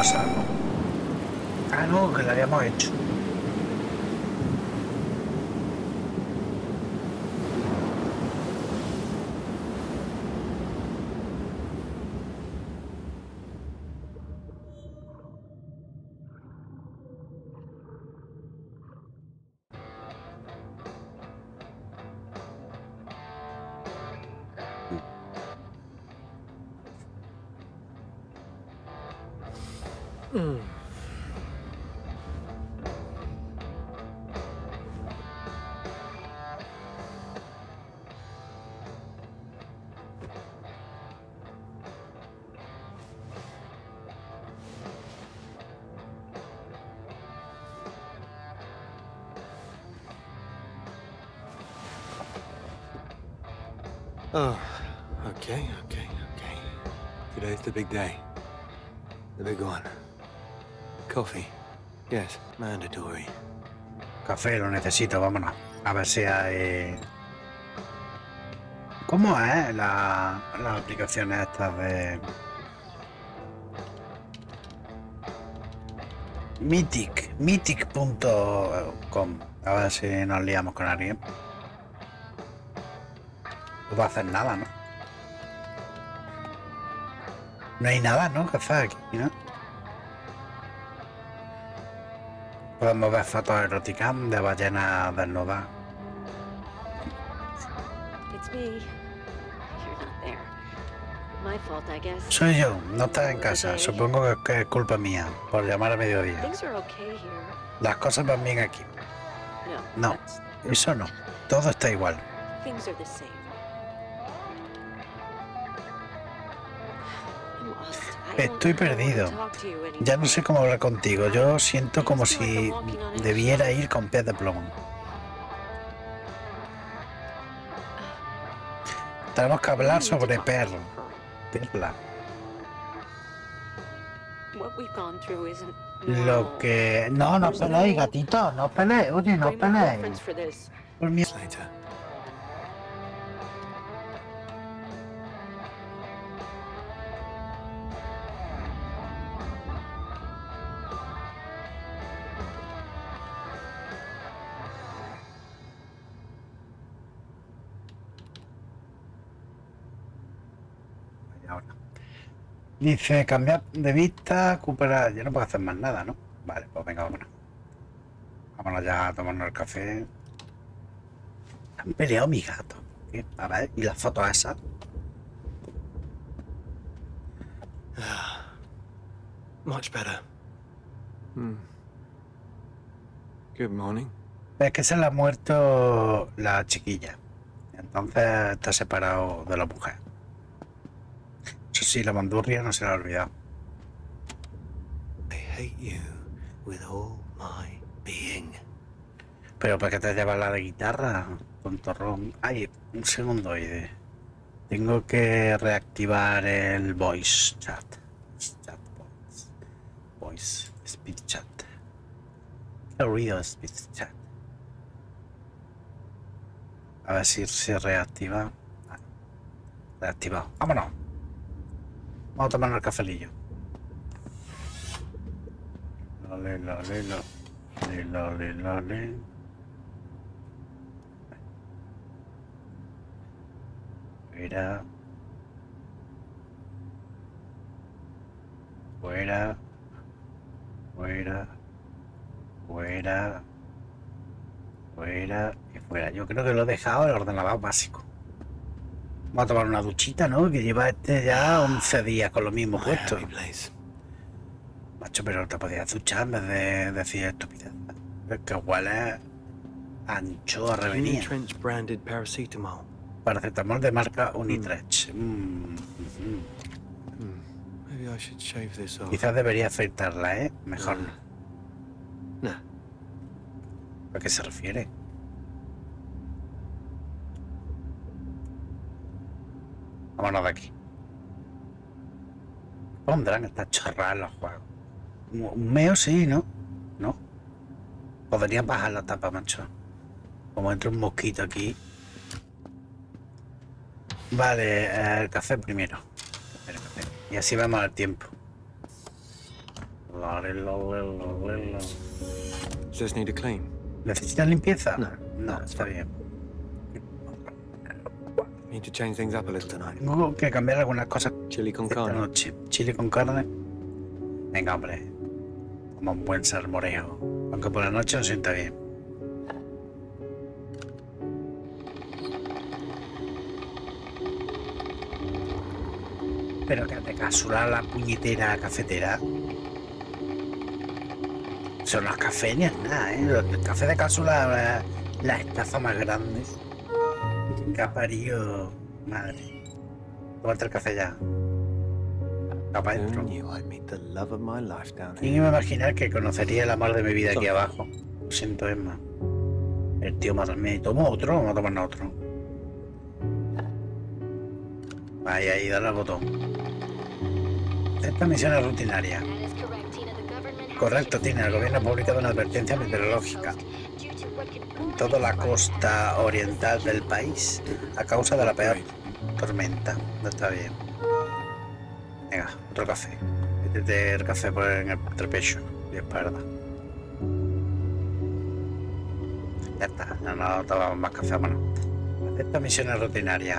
cosa. Ah, no, que la habíamos hecho. Oh, okay. Today's the big day. The big one. Coffee. Yes, mandatory. Café, lo necesito, vámonos. A ver si hay... ¿Cómo es las aplicaciones estas de... Mythic.com? A ver si nos liamos con alguien. No va a hacer nada, ¿no? No hay nada, ¿no? Que hacer aquí, ¿no? Podemos ver fotos eróticas de ballenas desnudas. Soy yo, no estás en casa. Supongo que es culpa mía por llamar a mediodía. Las cosas van bien aquí. No, eso no. Todo está igual. Estoy perdido. Ya no sé cómo hablar contigo. Yo siento como si debiera ir con pies de plomo. Tenemos que hablar sobre Perla. Lo que... No, no peleéis, gatito. No peleéis. Oye, no peleéis. Por mi... Dice, cambiar de vista, recuperar... Ya no puedo hacer más nada, ¿no? Vale, pues venga, vámonos. Vámonos ya a tomarnos el café. Han peleado mi gato. ¿Qué? A ver, ¿y las fotos esas? Much better. Good morning. Es que se le ha muerto la chiquilla. Entonces está separado de la mujer. Eso sí, la bandurria no se la ha olvidado. I hate you with all my being. Pero ¿para qué te llevas la de guitarra, tontorrón? Ay, un segundo, oye. Tengo que reactivar el voice chat. Voice speed chat. El ruido speed chat. A ver si se reactiva. Reactivado. Vámonos. Vamos a tomar el cafelillo. Lole. Fuera y fuera. Yo creo que lo he dejado el ordenador básico. Vamos a tomar una duchita, ¿no? Que lleva este ya 11 días con lo mismo puesto. Macho, pero te podías duchar en vez de decir estupidez. Es que huele a anchoa revenida. Paracetamol de marca Unitrench. Quizás debería afeitarla, ¿eh? Mejor no. ¿A qué se refiere? Vámonos de aquí. Pondrán estas chorradas en los juegos. Un meo sí, ¿no? ¿No? Podrían bajar la tapa, macho. Como entra un mosquito aquí. Vale, el café primero. Y así vemos el tiempo. Just need a clean. ¿Necesitas limpieza? No. No, está bien. Need to change things up a little tonight. Tengo que cambiar algunas cosas Chili con esta carne. noche. Chile con carne. Venga, hombre. Como un buen salmorejo. Aunque por la noche no sienta bien. Pero que te casura la puñetera cafetera. Son las cafeñas, nada, ¿eh? El café de cápsula, la estafa más grande que ha parido. Madre. Tómate el café ya. Para adentro. Who knew I'd meet the love of my life down ¿Quién here? iba a imaginar que conocería el amor de mi vida aquí abajo? Lo siento, Emma. El tío me tomó otro, vamos a tomar otro. Ahí, dale al botón. Esta misión es rutinaria. Correcto, Tina. El gobierno ha publicado una advertencia meteorológica en toda la costa oriental del país a causa de la peor tormenta. No está bien. Venga, otro café. Métete el café por en el trepecho y espalda. Ya está, no tomamos más café, vámonos. Esta misión es rutinaria.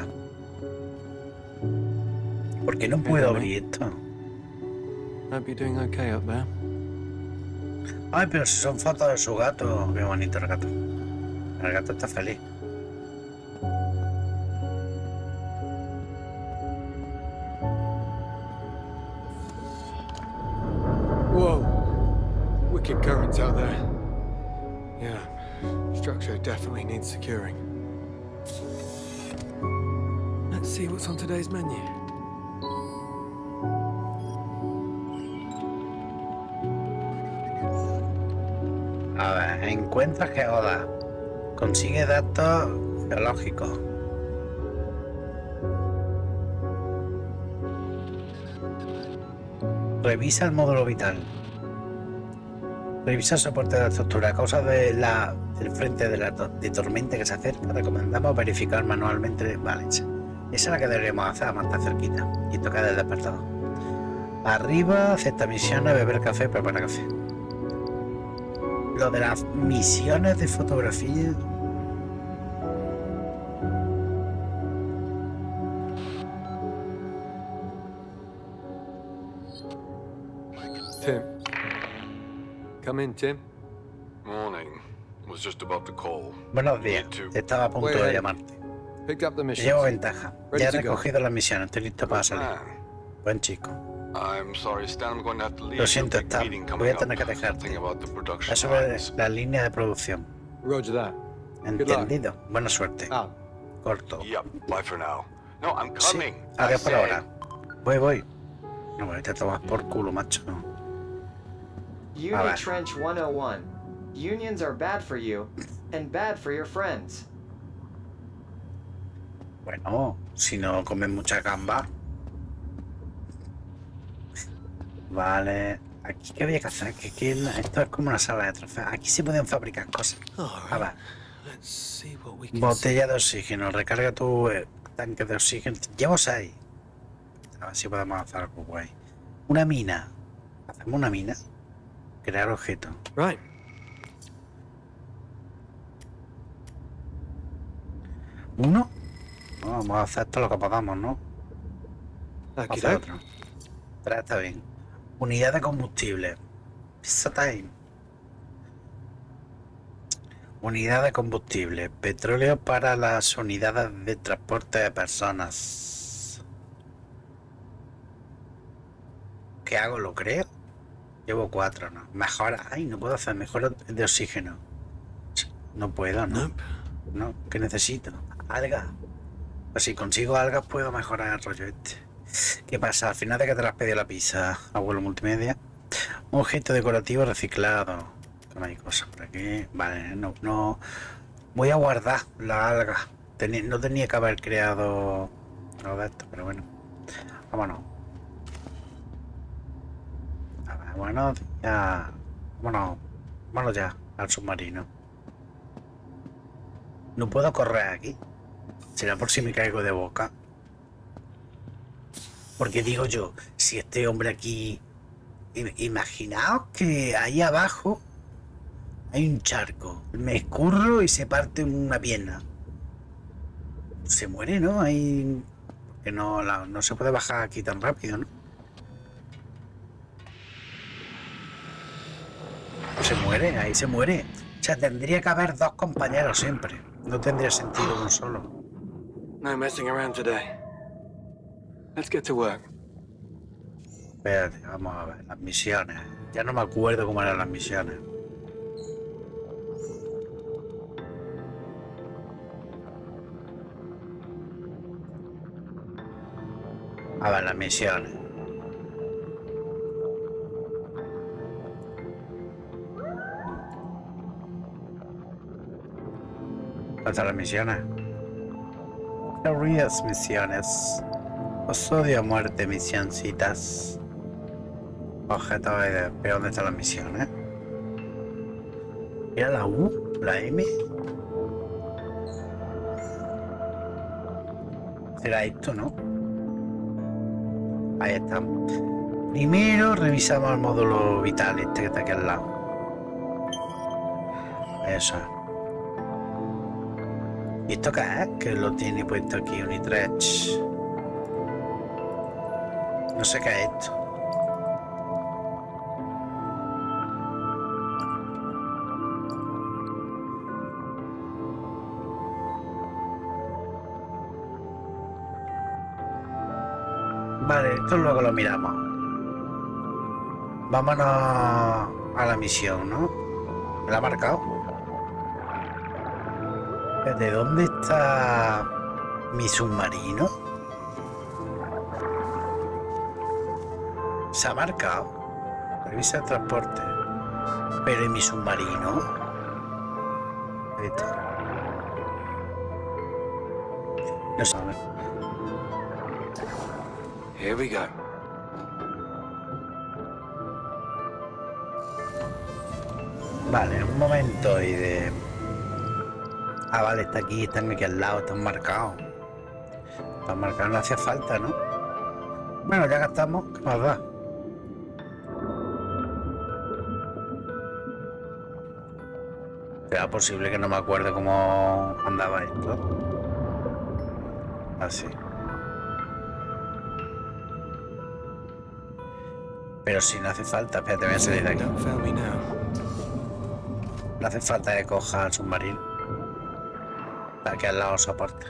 ¿Por qué no puedo abrir esto? Hope you're doing okay up there. Ay, pero si son fotos de su gato. Qué bonito el gato. El gato está feliz. Whoa! Wicked currents out there. Yeah, structure definitely needs securing. Let's see what's on today's menu. A ver, encuentra geoda. Consigue datos geológicos. Revisa el módulo vital. Revisa el soporte de la estructura. A causa de del frente de tormenta que se acerca, recomendamos verificar manualmente. Vale, esa es la que deberíamos hacer, más está cerquita. Y toca del despertador. Arriba, acepta misiones, beber café, prepara café. Lo de las misiones de fotografía. Tim. Come in, Tim. Morning. Was just about to call. Buenos días. Estaba a punto de llamarte. Picked up the mission. Llevo ventaja. Ready Ya he to go. recogido las misiones. Estoy listo para salir. Man, Buen chico. I'm sorry, Stan. I'm going to have to leave. Lo siento, Big Stan. meeting Voy coming a tener que up. dejarte. Something about the production Es sobre lines. la línea de producción. Roger that. Entendido. Buena suerte. Ah, Corto. Yep. Bye for now. No, I'm Sí. coming. Adiós I por said. ahora. Voy. No me te tomas por culo, macho. Uni ver. Trench 101. Unions are bad for you, and bad for your friends. Bueno, si no comen mucha gamba. Vale. Aquí qué había que hacer. Esto es como una sala de trofeos. Aquí se pueden fabricar cosas. A ver. let's see what we can Botella de oxígeno. Recarga tu tanque de oxígeno. Llevo 6. A ver si podemos hacer algo guay. Una mina. Hacemos una mina. Crear objeto. see. Right. ¿Uno? No, vamos a hacer todo lo que podamos, ¿no? Vamos a hacer Okey-doke. otro. 3 está bien. Unidad de combustible. Pizza time. Unidad de combustible. Petróleo para las unidades de transporte de personas. ¿Qué hago? ¿Lo creo? Llevo 4, ¿no? Mejora. Ay, no puedo hacer mejor de oxígeno. No puedo, ¿no? Nope. No, ¿qué necesito? Algas. Pues si consigo algas puedo mejorar el rollo este. ¿Qué pasa? Al final de que te las pedí la pizza, abuelo multimedia. Un objeto decorativo reciclado. No hay cosas por aquí. Vale, no. Voy a guardar la alga. No tenía que haber creado algo de esto, pero bueno. Vámonos. A ver, buenos días. Vámonos ya al submarino. No puedo correr aquí. Será por si me caigo de boca. Porque digo yo, si este hombre aquí Imaginaos que ahí abajo hay un charco. Me escurro y se parte una pierna. Se muere, ¿no? Ahí... Que no se puede bajar aquí tan rápido, ¿no? Se muere, ahí se muere. O sea, tendría que haber dos compañeros siempre. No tendría sentido uno solo. No messing around today. Let's get to work. Espérate, vamos a ver. Las misiones. Ya no me acuerdo cómo eran las misiones. A ver, las misiones. ¿Dónde están las misiones? Queridas misiones. Os odio a muerte, misioncitas. Objeto de... ¿Pero dónde están las misiones? ¿Era la U? ¿La M? ¿Será esto, no? Ahí estamos. Primero revisamos el módulo vital, este que está aquí al lado. Eso es. ¿Y esto qué es? Que lo tiene puesto aquí, Unitrex. No sé qué es esto. Vale, esto luego lo miramos. Vámonos a la misión, ¿no? ¿Me la ha marcado? ¿De dónde está mi submarino? Se ha marcado. Revisa el transporte. Pero ¿y mi submarino? Ahí está. No sabe. Here we go. Vale, un momento y de... Ah, vale, está aquí, están aquí al lado, están marcados. Están marcados, no hacía falta, ¿no? Bueno, ya gastamos, ¿qué más da? ¿Será posible que no me acuerde cómo andaba esto? Así. Pero si no hace falta, espérate, voy a salir de aquí. Don't fail me now. No hace falta que coja el submarino. Para que al lado soporte.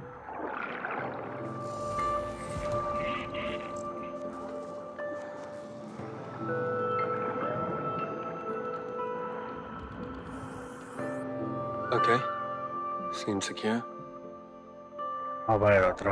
Okay. Seems secure. Vamos a poner otro.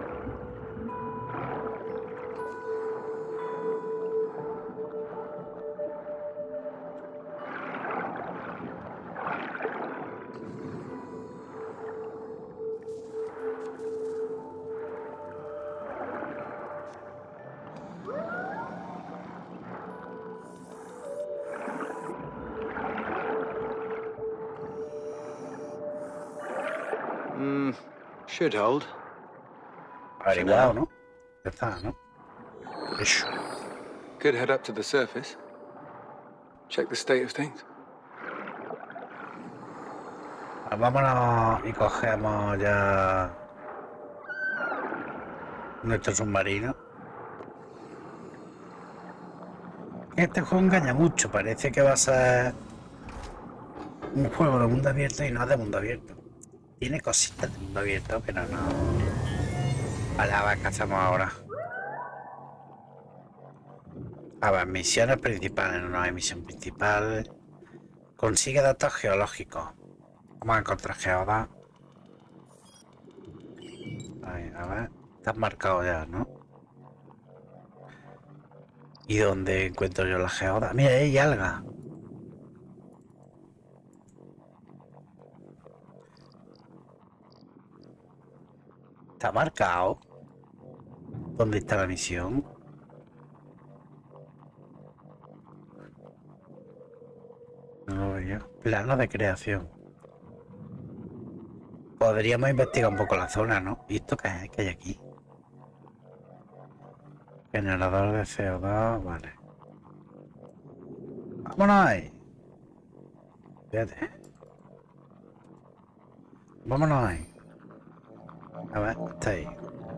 Should hold. Averiguado, ¿no? Ya está, ¿no? Eso. Could head up to the surface. Check the state of things. Vámonos y cogemos ya nuestro submarino. Este juego engaña mucho, parece que va a ser un juego de mundo abierto y no es de mundo abierto. Tiene cositas de mundo abierto, pero no. Vale, a ver qué hacemos ahora. A ver, misiones principales, no hay misión principal. Consigue datos geológicos. Vamos a encontrar geodas. Ahí, a ver, estás marcado ya, ¿no? ¿Y dónde encuentro yo la geoda? Mira, hay algas. ¿Está marcado? ¿Dónde está la misión? No lo veo. Plano de creación. Podríamos investigar un poco la zona, ¿no? ¿Y esto qué es? ¿Qué hay aquí? Generador de CO2, vale. Vámonos ahí. Fíjate. Vámonos ahí. A ver, está ahí.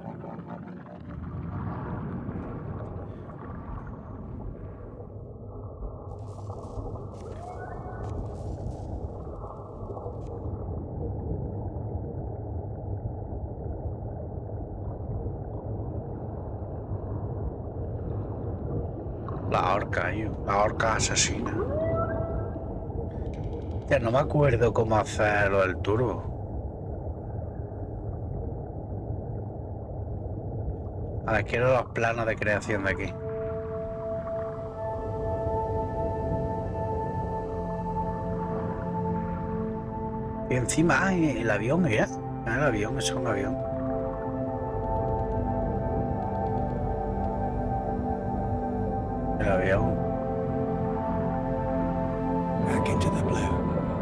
La horca asesina. Ya no me acuerdo cómo hacer lo del turbo. A ver, quiero los planos de creación de aquí. Y encima el avión, mira. El avión, eso es un avión. El avión. Back into the blue.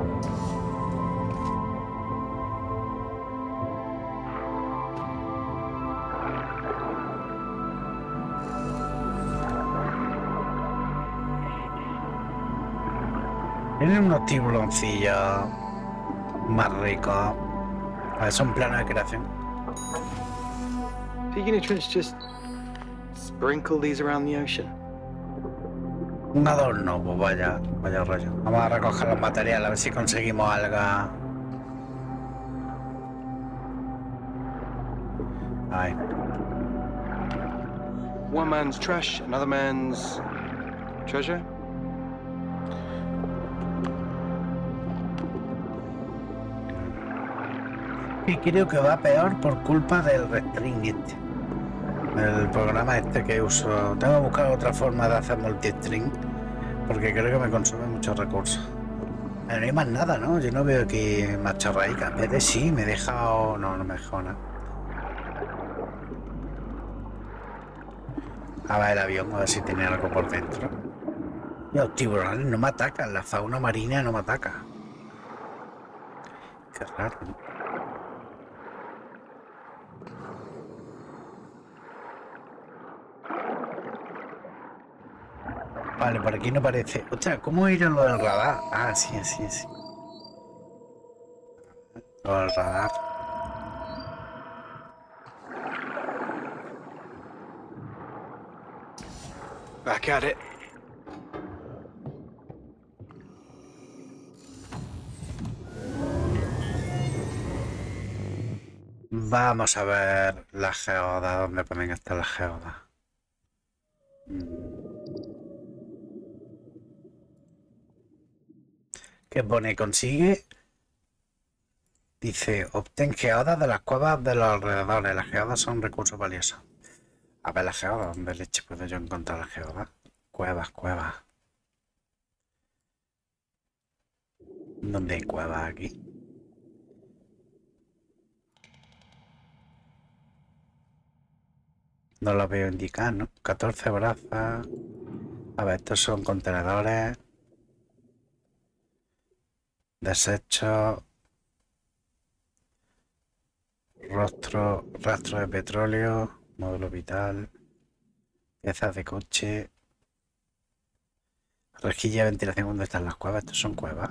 Tienen unos tiburoncillos más ricos. A ver, son planos de creación. Are you gonna just sprinkle these around the ocean? Un adorno, pues vaya rollo. Vamos a recoger los materiales, a ver si conseguimos algo. Ahí. One man's trash, another man's treasure. Y creo que va peor por culpa del restring este. El programa este que uso. Tengo que buscar otra forma de hacer multistring porque creo que me consume muchos recursos. Pero no hay más nada, ¿no? Yo no veo aquí más chorraicas. En vez de sí, me he dejado... No me he dejado nada. A ver el avión, a ver si tiene algo por dentro. Los tiburones no me atacan, la fauna marina no me ataca. Qué raro, ¿no? Vale, por aquí no parece. Ostras, ¿cómo ir a lo del radar? Ah, sí. Lo del radar. Back at it. Vamos a ver la geoda, ¿dónde pueden estar las geodas? ¿Qué pone? Consigue. Dice, obtén geodas de las cuevas de los alrededores. Las geodas son recursos valiosos. A ver las geodas, ¿dónde leche puedo yo encontrar las geodas? Cuevas. ¿Dónde hay cuevas aquí? No lo veo indicar, ¿no? 14 brazas. A ver, estos son contenedores. Desechos. Rastro de petróleo. Módulo vital. Piezas de coche. Rejilla de ventilación. ¿Dónde están las cuevas? Estos son cuevas.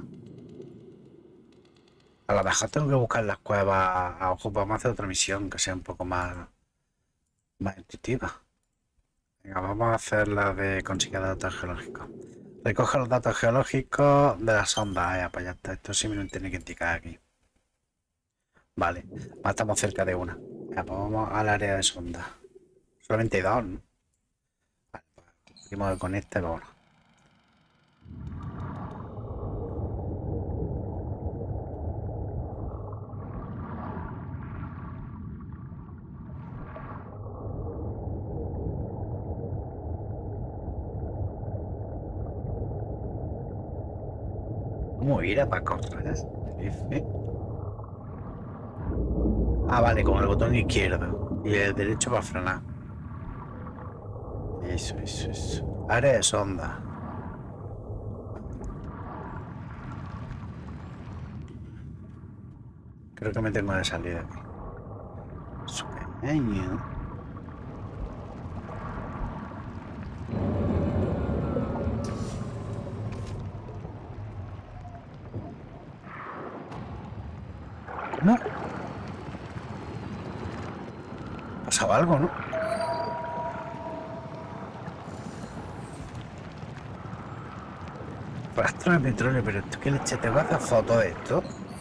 A lo mejor tengo que buscar las cuevas a ojo. Vamos a hacer otra misión que sea un poco más intuitiva. Venga, vamos a hacer la de conseguir datos geológicos. Recoge los datos geológicos de la sonda. Pues ya está. Esto sí me lo tiene que indicar aquí. Vale, estamos cerca de una. Ya, pues vamos al área de sonda. Solamente hay dos, ¿no? Vale, pues seguimos con este, pero bueno. ¿Cómo ir para correr? F. Ah, vale, con el botón izquierdo y el derecho para frenar. Eso. Área de sonda. Creo que me tengo de salida aquí. Es pequeño. dejado algo, ¿no? Rastro de petróleo, pero esto qué leche, te vas a hacer foto de esto.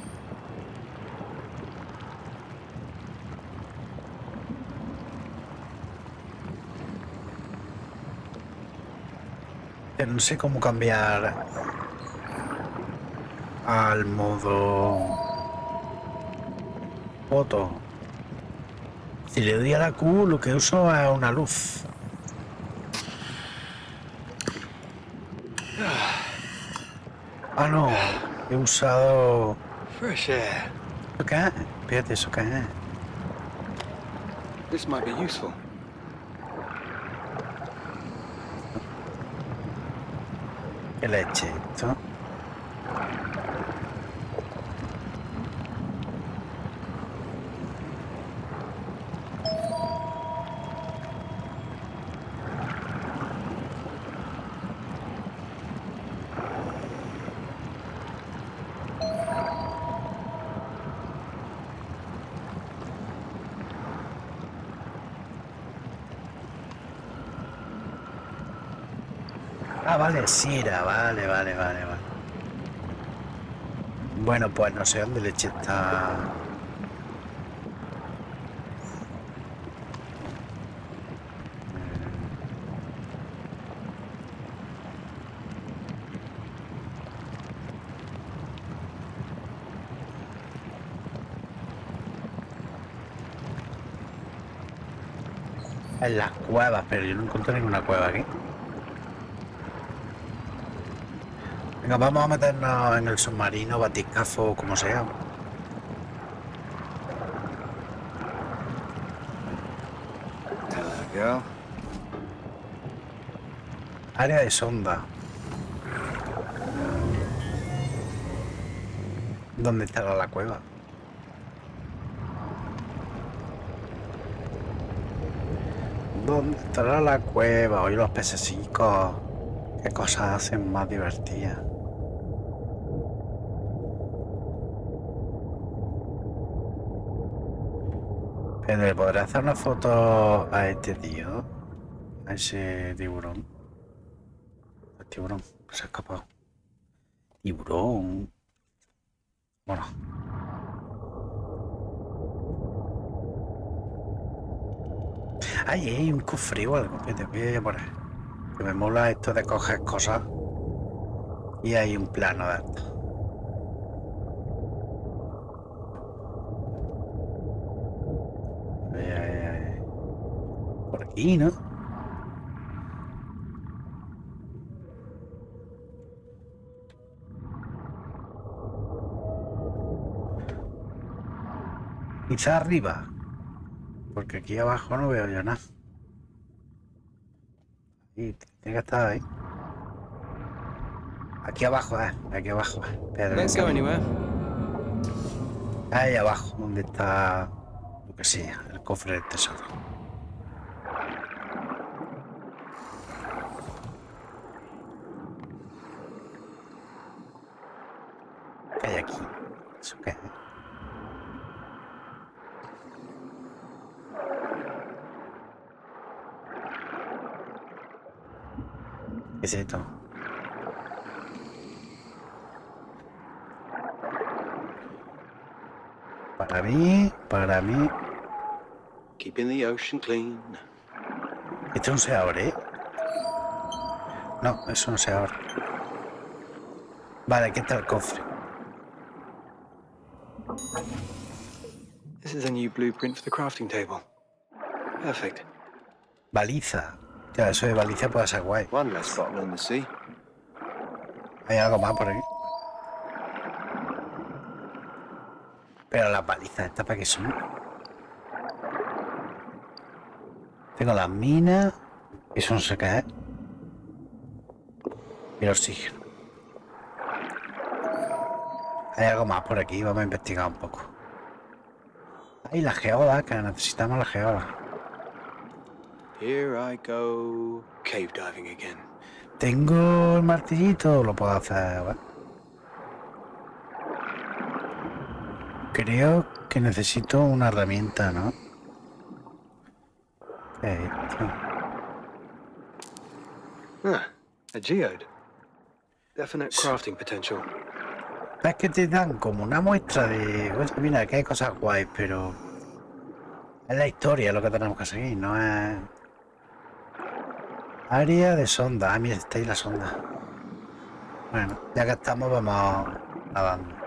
Pero no sé cómo cambiar al modo foto. Si le doy a la Q, lo que uso es una luz. Ah, no, he usado... Fresh air. ¿Eso qué es? Espérate, ¿eso qué es? This might be useful. ¿Qué leche esto? Ah, vale, Sira, vale. Bueno, pues no sé dónde leche está. En las cuevas, pero yo no encuentro ninguna cueva aquí. Venga, vamos a meternos en el submarino, batiscafo, como sea. There we go. Área de sonda. ¿Dónde estará la cueva? ¿Dónde estará la cueva? Oye, los pececicos. ¿Qué cosas hacen más divertidas? Pero ¿le podré hacer una foto a este tío? A ese tiburón. El tiburón se ha escapado. Tiburón. Bueno. Ay, hay un cofre o algo. Espérate, voy a por ahí. Que me mola esto de coger cosas. Y hay un plano de esto. Por aquí, ¿no? Quizá arriba. Porque aquí abajo no veo yo nada. Y tiene que estar ahí. Aquí abajo, aquí abajo. Espérate, Don't go anywhere. ahí abajo, donde está lo que sea, el cofre del tesoro. ¿Qué hay aquí? ¿Eso qué es? ¿Qué es esto? Para mí, Keeping the ocean clean. esto no se abre, ¿eh? No, eso no se abre. Vale, aquí está el cofre. This is a new blueprint for the crafting table. Perfect. Baliza. Ya, eso de baliza puede ser guay. One less bottle in the sea. Hay algo más por aquí. Pero las balizas, ¿estas para qué son? Tengo las minas. Eso no se cae. Y el oxígeno. Hay algo más por aquí, vamos a investigar un poco. Ay, la geoda, que necesitamos la geoda. Here I go cave diving again. Tengo el martillito, lo puedo hacer, ¿vale? Creo que necesito una herramienta, ¿no? Esto. Ah, a geode. Definite crafting potential. Es que te dan como una muestra de... Oye, mira, que hay cosas guays, pero... Es la historia lo que tenemos que seguir, no es... Área de sonda. Ah, mira, está ahí la sonda. Bueno, ya que estamos, vamos nadando.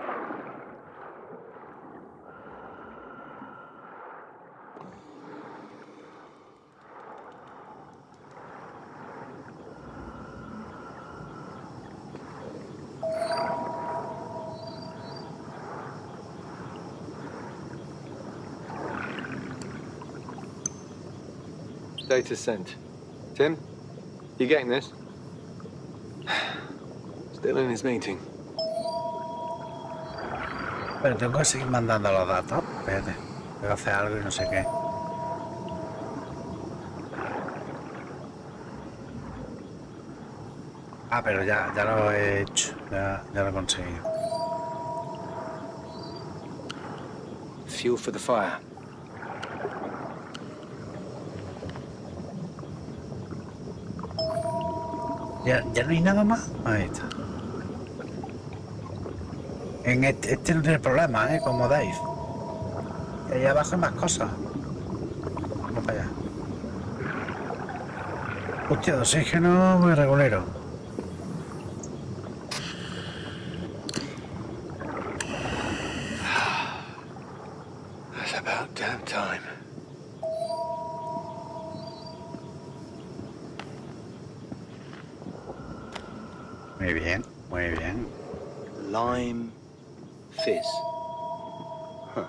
Data sent. Tim, you getting this? Still in his meeting. Pero tengo que seguir mandando los datos. Espérate, tengo que hacer algo y no sé qué. Ah, pero ya lo he hecho. Ya lo he conseguido. Fuel for the fire. ¿Ya no hay nada más? Ahí está. En este no tiene problema, como Dave. Y ahí abajo hay más cosas. Vamos para allá. Hostia, de oxígeno muy regulero. That's about damn time. Muy bien, muy bien. Lime fizz. Huh.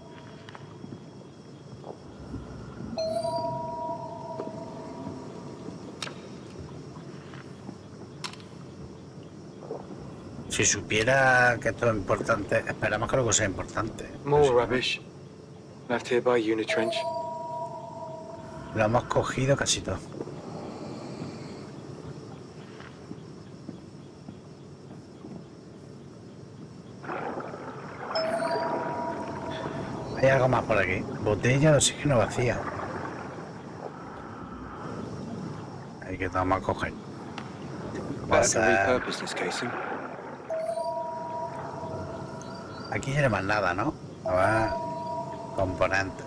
Si supiera que esto es importante, esperamos que luego sea importante. More rubbish. Left here by Unitrench. Lo hemos cogido casi todo. Hay algo más por aquí. Botella de oxígeno vacía. Hay que tomar a coger. Better to repurpose this casing. Aquí ya no hay más nada, ¿no? A ver. Componentes.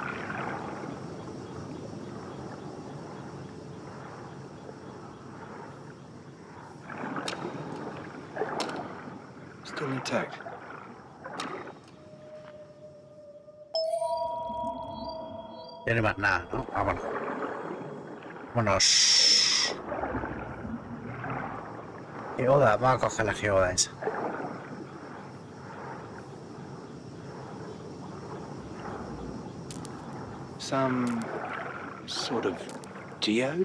Still intact. Ya no hay más nada, ¿no? Vámonos. Vámonos. Geoda, vamos a coger la geoda esa. Some sort of geode?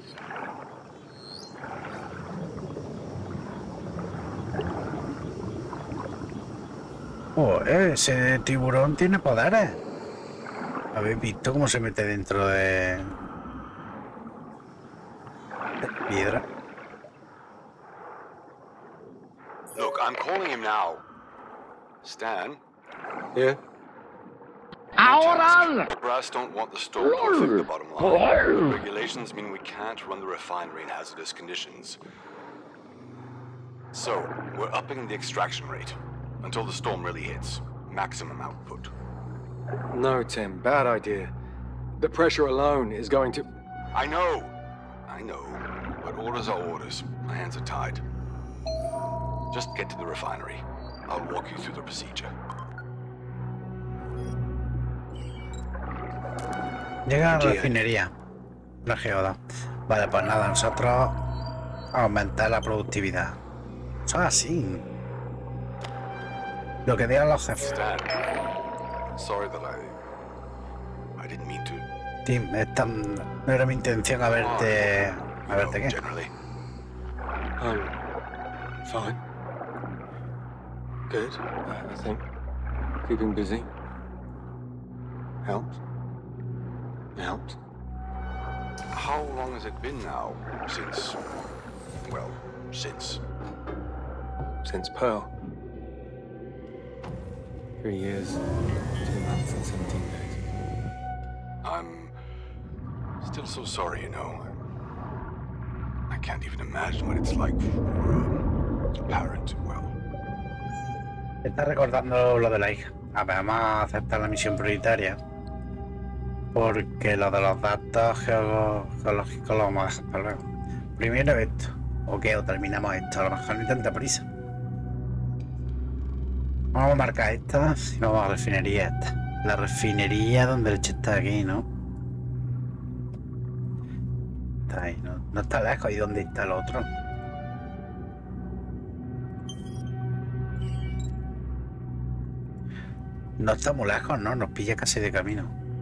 Oh, ese tiburón tiene poderes. ¿Habéis visto cómo se mete dentro de piedra? Look, I'm calling him now. Stan? Yeah? The brass don't want the storm to affect the bottom line. Regulations mean we can't run the refinery in hazardous conditions. So, we're upping the extraction rate until the storm really hits. Maximum output. No, Tim. Bad idea. The pressure alone is going to... I know. But orders are orders. My hands are tied. Just get to the refinery. I'll walk you through the procedure. Llega a la refinería. La geoda. Vale, pues nada, nosotros aumentar la productividad. Eso es así. Lo que digan los jefes. Stan, sorry that I didn't mean to. Tim, no era mi intención haberte qué. Generally. Fine. Good, I think. Keeping busy. Helps. It helps. How long has it been now since? Well, since. Since Pearl. 3 years, 2 months and 17 days. I'm Still so sorry, you know. I can't even imagine what it's like for a parent. Well, Está recordando lo de la hija. A ver, vamos a aceptar la misión prioritaria. Porque lo de los datos geológicos lo vamos a dejar para luego. Primero esto. O terminamos esto. A lo mejor no hay tanta prisa. Vamos a marcar esta y vamos a la refinería esta. La refinería donde el leche está aquí, ¿no? Está ahí, ¿no? No está lejos. ¿Y dónde está el otro? No está muy lejos, ¿no? Nos pilla casi de camino.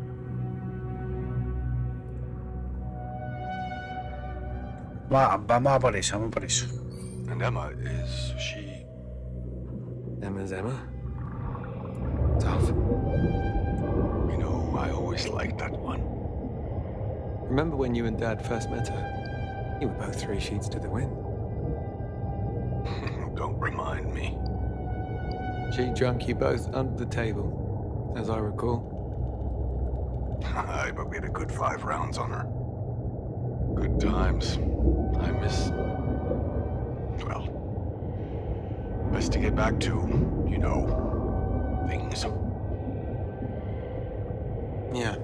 Vamos a por eso, vamos por eso. and Emma, is she... Emma's Emma. Tough. You know, I always liked that one. Remember when you and Dad first met her? You were both 3 sheets to the wind. Don't remind me. She drunk you both under the table, as I recall. Aye, but we had a good 5 rounds on her. Good times. I miss... Well... Best to get back to, you know, things. Yeah.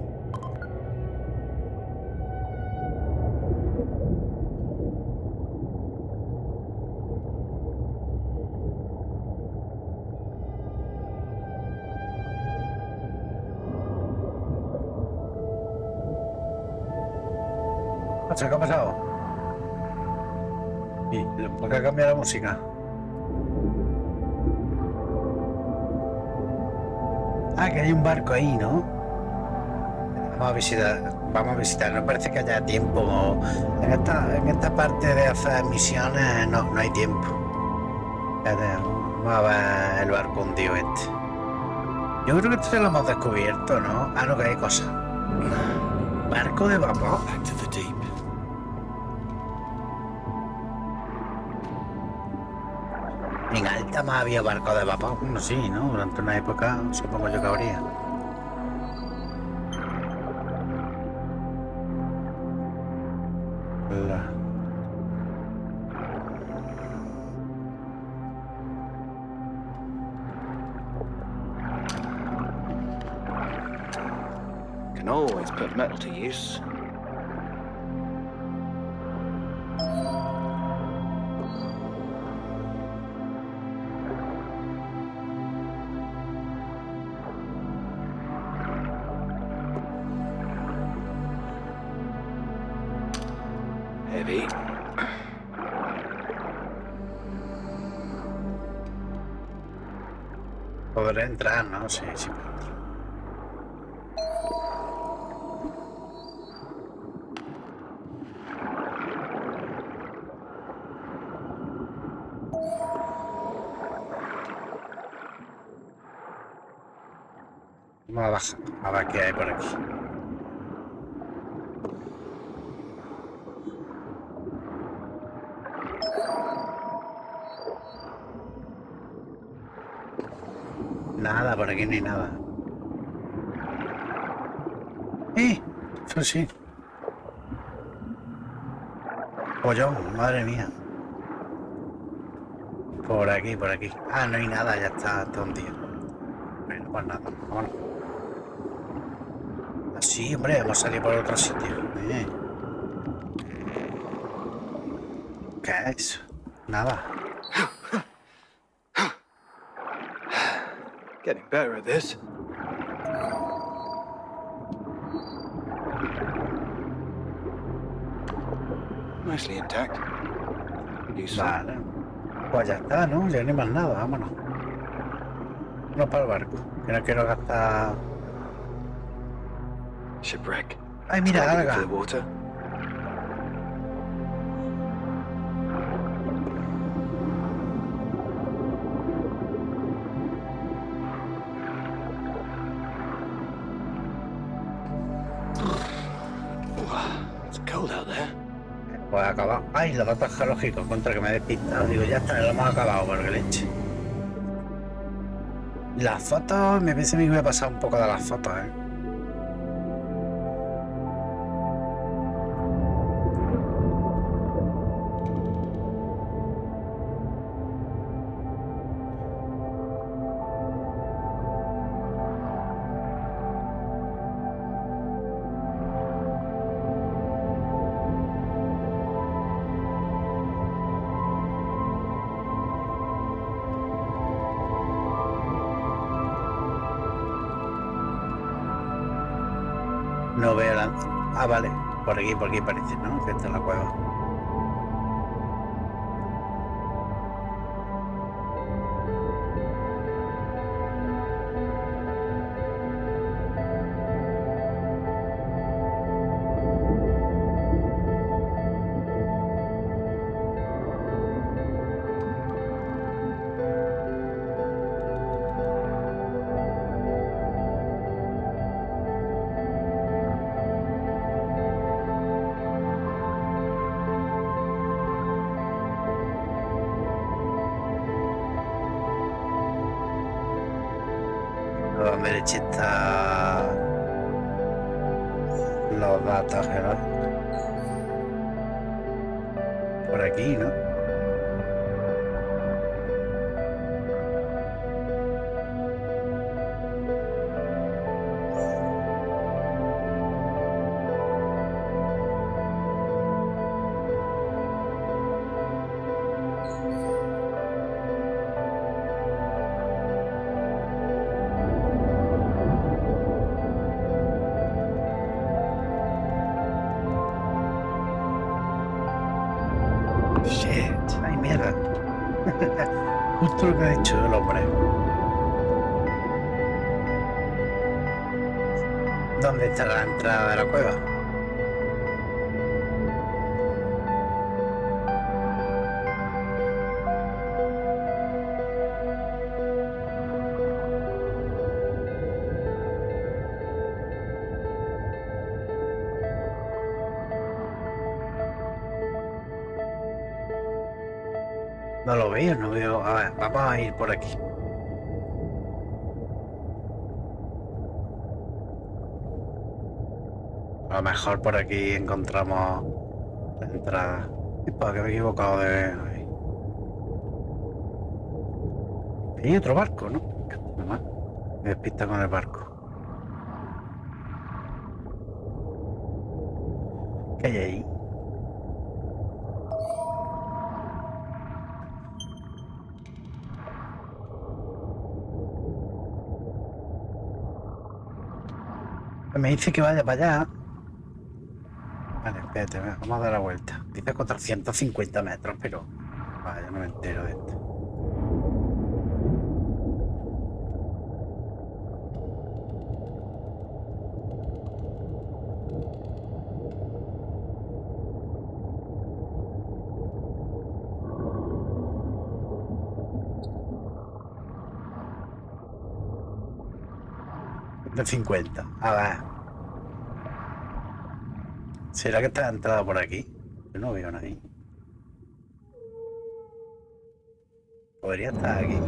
¿Qué ha pasado? ¿Y por qué ha cambiado la música? Ah, que hay un barco ahí, ¿no? Vamos a visitar, no parece que haya tiempo. En esta parte de hacer misiones no hay tiempo. Vamos a ver el barco hundido este. Yo creo que esto ya lo hemos descubierto, ¿no? Ah, no, que hay cosas. Barco de vapor. Back to the deep. En alta más había barco de vapor. Bueno, sí, ¿no? Durante una época supongo yo que habría. Can always put metal to use. Heavy. Podré entrar, ¿no? Sí, sí. Vamos a bajar, a ver qué hay por aquí. Nada, por aquí no hay nada. Eso sí. Pollón, madre mía. Por aquí, por aquí. Ah, no hay nada, ya está todo un día. Bueno, pues nada, vámonos. Así, hombre, hemos salido por otro sitio. ¿Qué es eso? Nada. Getting better at this. Nicely intact. Useful. Vale. Pues ya está, ¿no? Ya no hay más nada, vámonos. No para el barco, que no quiero gastar... Shipwreck. Ay, mira, Diving alga. into the water. It's cold out there. Pues acabado. Ay, los datos geológicos, contra que me he despistado. Digo, ya está, lo hemos acabado, porque leche. Las fotos, me pensé que me iba a pasar un poco de las fotos, No veo la... Ah, vale. Por aquí parece, ¿no? Que está la cueva. A la derecha está los datos, ¿verdad? Por aquí, ¿no? Ay, mierda. Justo lo que ha hecho el hombre. ¿Dónde está la entrada de la cueva? No lo veo, no veo. A ver, vamos a ir por aquí. A lo mejor por aquí encontramos la entrada. ¿Para qué me he equivocado de...? Hay otro barco, ¿no? Nomás me despista con el barco. ¿Qué hay ahí? Me dice que vaya para allá. Vale, espérate, vamos a dar la vuelta. Dice 450 metros, pero... Vaya, no me entero de esto. De 50. A ver. ¿Será que está entrada por aquí? Yo no veo a nadie. Podría estar aquí.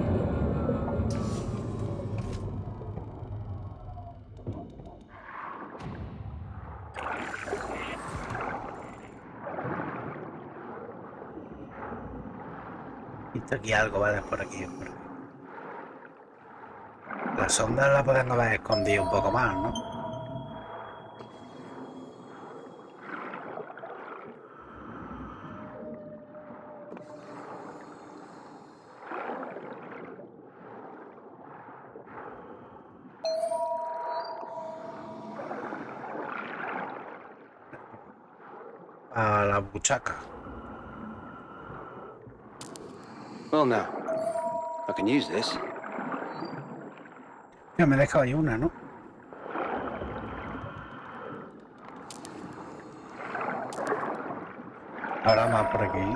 Visto aquí algo, vale, por aquí, por aquí. La sonda la podemos haber escondido un poco más, ¿no? A la buchaca. Well, now, I can use this. Ya me he dejado ahí una, ¿no? Ahora más por aquí.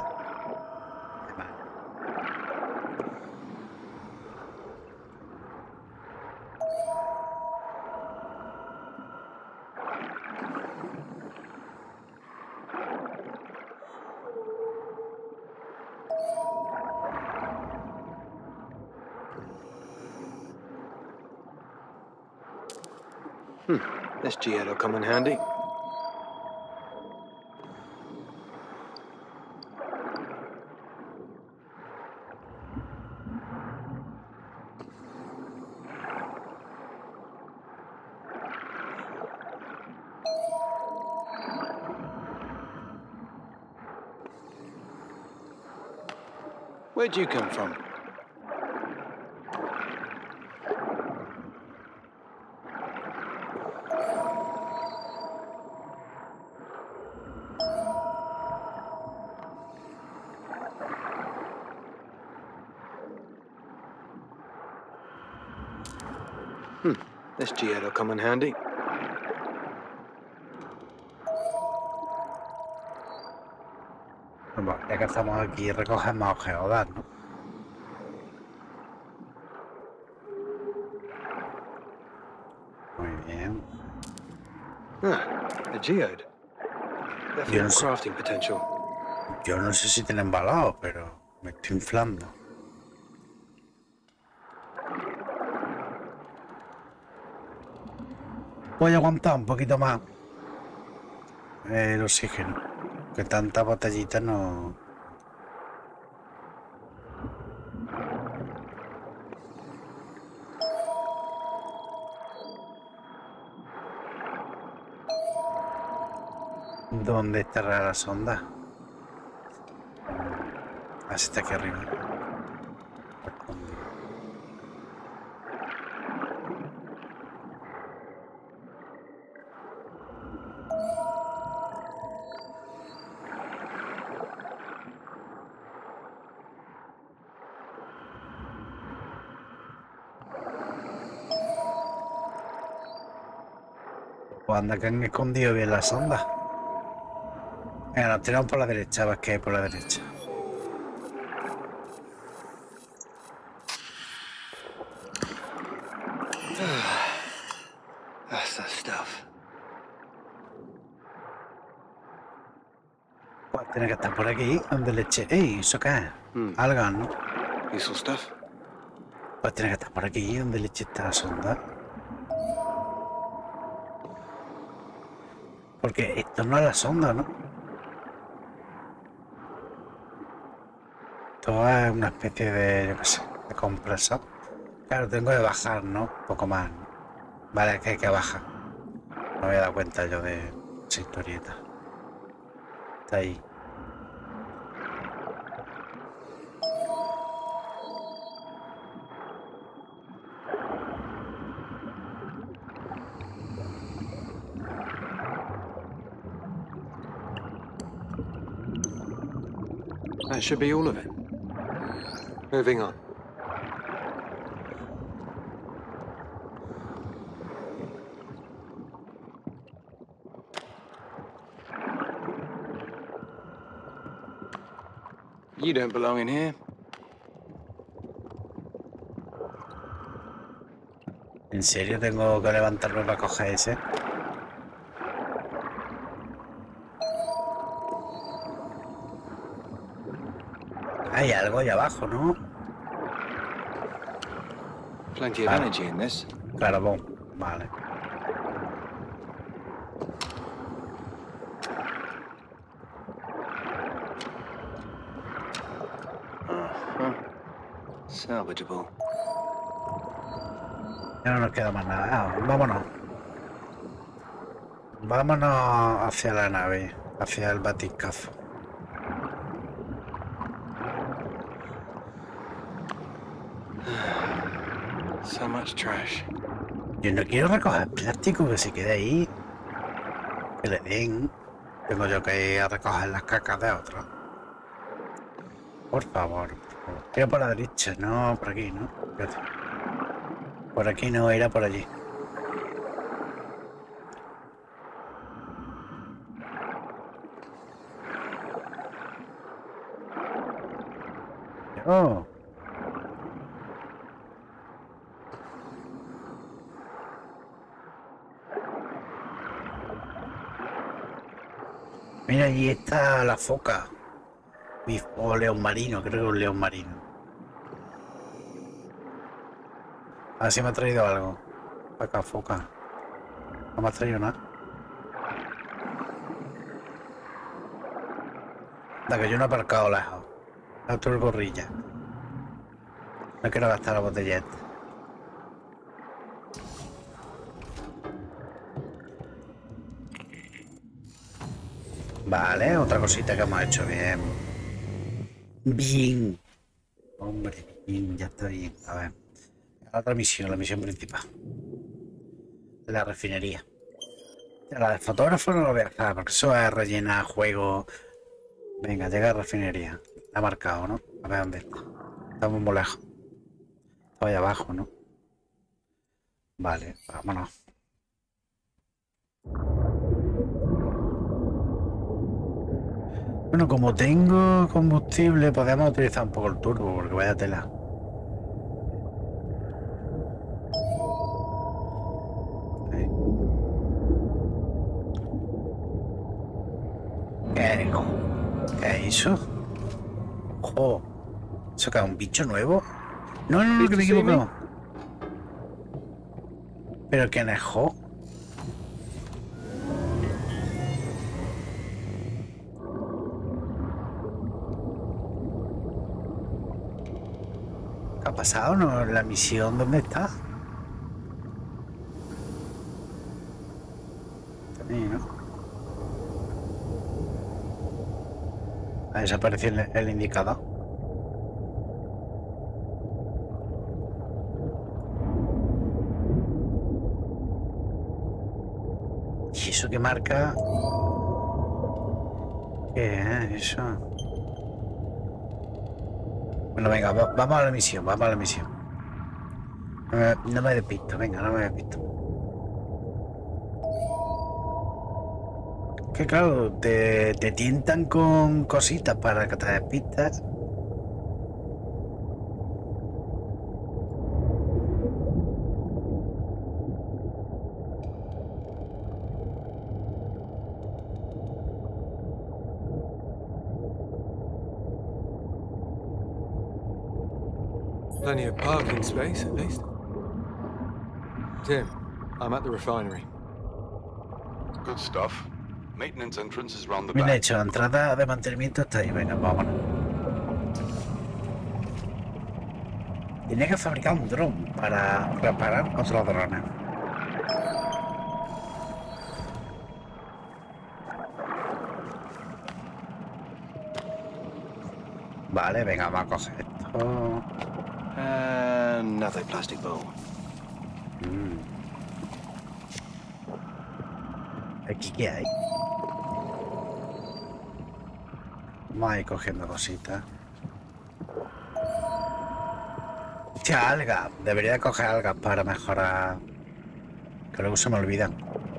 This G-head will come in handy. Where'd you come from? This geode will come in handy. Bueno, ya que estamos aquí, recogemos geodas, ¿no? Muy bien. A geode. Definitely Yes. crafting potential. Yo no sé si tiene embalado, pero me estoy inflando. Voy a aguantar un poquito más el oxígeno, que tanta botellita no... ¿Dónde estará la sonda? Así está aquí arriba. Pues anda que han escondido bien la sonda. Venga, nos tiramos por la derecha, a ver qué hay por la derecha. That's the stuff. Pues tiene que estar por aquí, donde le eché. ¡Ey! ¿Eso qué es? Algas, ¿no? Useful stuff. Pues tiene que estar por aquí, donde le eché esta sonda. Porque esto no es la sonda, ¿no? Esto es una especie de, yo qué sé, de compresor. Claro, tengo que bajar, ¿no? Un poco más, ¿no? Vale, que hay que bajar. No me había dado cuenta yo de esa historieta. Está ahí. That should be all of it. Moving on. You don't belong in here. ¿En serio tengo que levantarme para coger ese? Hay algo ahí abajo, ¿no? Plenty of energy in this. Carbón. Vale. Salvageable. Ya no nos queda más nada. Ah, vámonos. Vámonos hacia la nave, hacia el batiscafo. So much trash. Yo no quiero recoger plástico que se quede ahí. Que le den. Tengo yo que ir a recoger las cacas de otros. Por favor. Tira por la derecha, no por aquí, ¿no? Fíjate. Por aquí no, era por allí. Oh. Mira, allí está la foca. O león marino, creo que es un león marino. A ver si me ha traído algo. Acá, foca. No me ha traído nada. Da que yo no he aparcado lejos. Otro el gorrilla. No quiero gastar la botelleta. Vale, otra cosita que hemos hecho bien. Bien. Hombre, bien, ya está bien. A ver. La otra misión, la misión principal. La refinería. La del fotógrafo no lo voy a hacer, porque eso es rellenar juego. Venga, llega a la refinería. La ha marcado, ¿no? A ver dónde está. Estamos muy lejos. Está ahí abajo, ¿no? Vale, vámonos. Bueno, como tengo combustible, podemos utilizar un poco el turbo, porque vaya tela. Ahí. ¿Qué es eso? ¡Ojo! ¿Eso que es un bicho nuevo? No, no, no, que me he equivocado. ¿Pero quién es Jo? ¿Qué ha pasado? ¿No? ¿La misión dónde está? También, ¿no? Ha desaparecido el indicador. ¿Y eso que marca? ¿Qué es eso? Bueno, venga, vamos a la misión, vamos a la misión. No me despisto, venga, no me despisto. Que claro, te tientan con cositas para que te despistas. Plenty of parking space, at least. Tim, I'm at the refinery. Good stuff. Maintenance entrance is round the Bien back. hecho, la entrada de mantenimiento está ahí, venga, vámonos. Tenía que fabricar un dron para reparar otros drones. Vale, venga, vamos a coger esto. Another plastic bowl. ¿Aquí qué hay? Vamos a ir cogiendo cositas. Hostia, algas. Debería coger algas para mejorar. Que luego se me olvidan.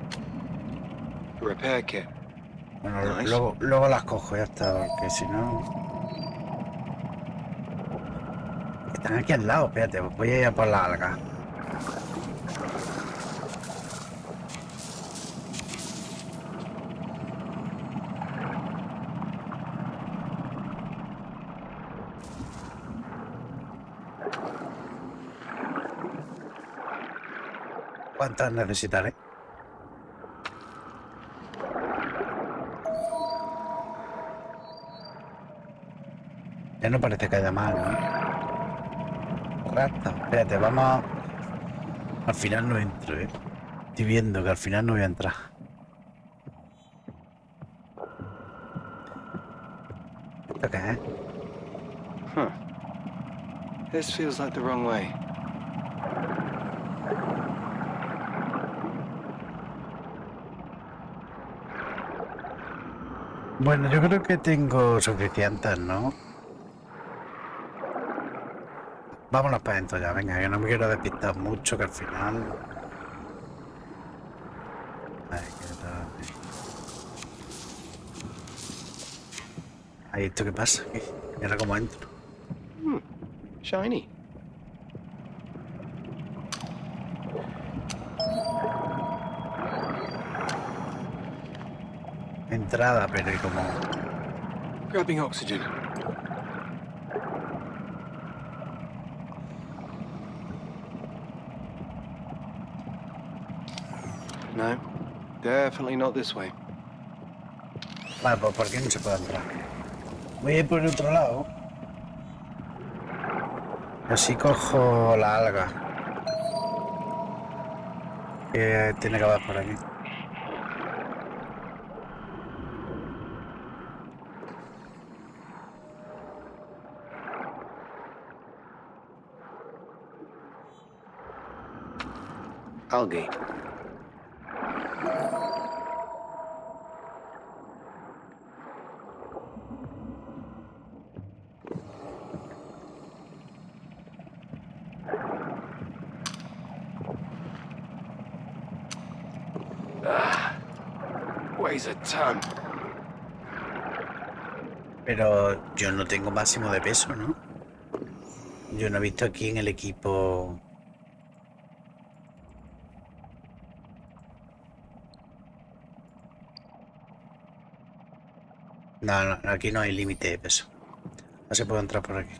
Repair kit. Bueno, Nice. luego las cojo ya está, porque si no... Están aquí al lado, espérate, voy a ir a por las algas. ¿Cuántas necesitaré? Ya no parece que haya más, ¿no? Rata, espérate, vamos a... Al final no entro, ¿eh? Estoy viendo que al final no voy a entrar. ¿Esto qué es? Huh. This feels like the wrong way. Bueno, yo creo que tengo suficientes, ¿no? Vámonos para adentro ya, venga, que no me quiero despistar mucho, que al final... Ay, qué tal. Ay, ¿esto qué pasa? ¿Y ahora cómo entro? Shiny. Entrada, pero ¿y cómo? Grabbing oxygen. No, definitely not this way. Vale, pues ¿por qué no se puede entrar? Voy a ir por el otro lado. Así cojo la alga. Que tiene que haber por aquí. Algae. weighs a ton. Pero yo no tengo máximo de peso, ¿no? Yo no he visto aquí en el equipo... No, no, aquí no hay límite de peso. No se puede entrar por aquí.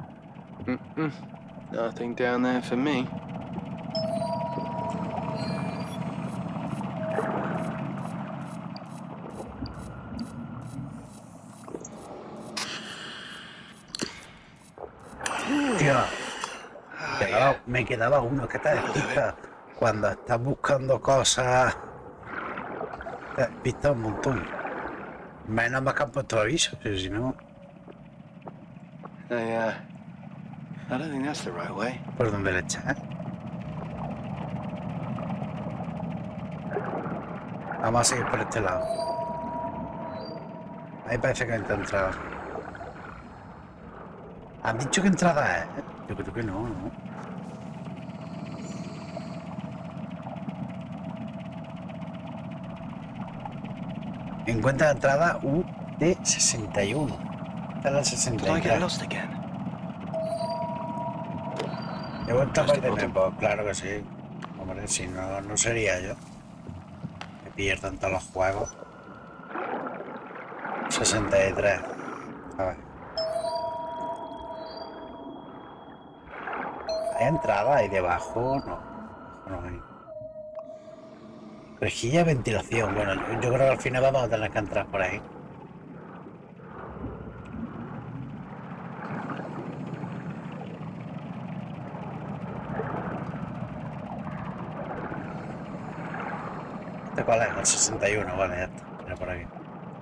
Nothing down there for me. Tío, me quedaba uno que te despista cuando estás buscando cosas. Te despista un montón. Menos más que han puesto aviso, si no. I don't think that's the right way. ¿Por dónde le echas? Vamos a seguir por este lado. Ahí parece que hay entrada. ¿Han dicho que entrada es? Yo creo que no, ¿no? Encuentra la entrada UT61. Está en la 63. ¿He vuelto a perderme? Pues claro que sí. Hombre, si no, no sería yo. Me pierdo en todos los juegos. 63. A ver. ¿Hay entrada ahí debajo? No. No hay. Rejilla de ventilación. Bueno, yo creo que al final vamos a tener que entrar por ahí. ¿Este cuál es? El 61, vale, ya está. Mira por aquí.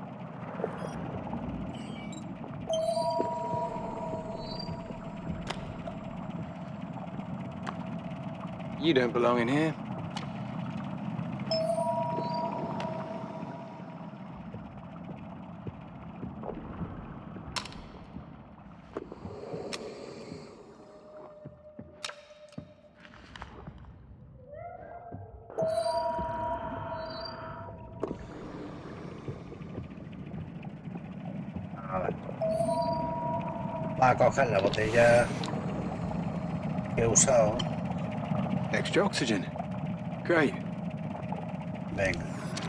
You don't belong in here. A ver. Va a coger la botella que he usado. Extra oxygen. Great. Venga.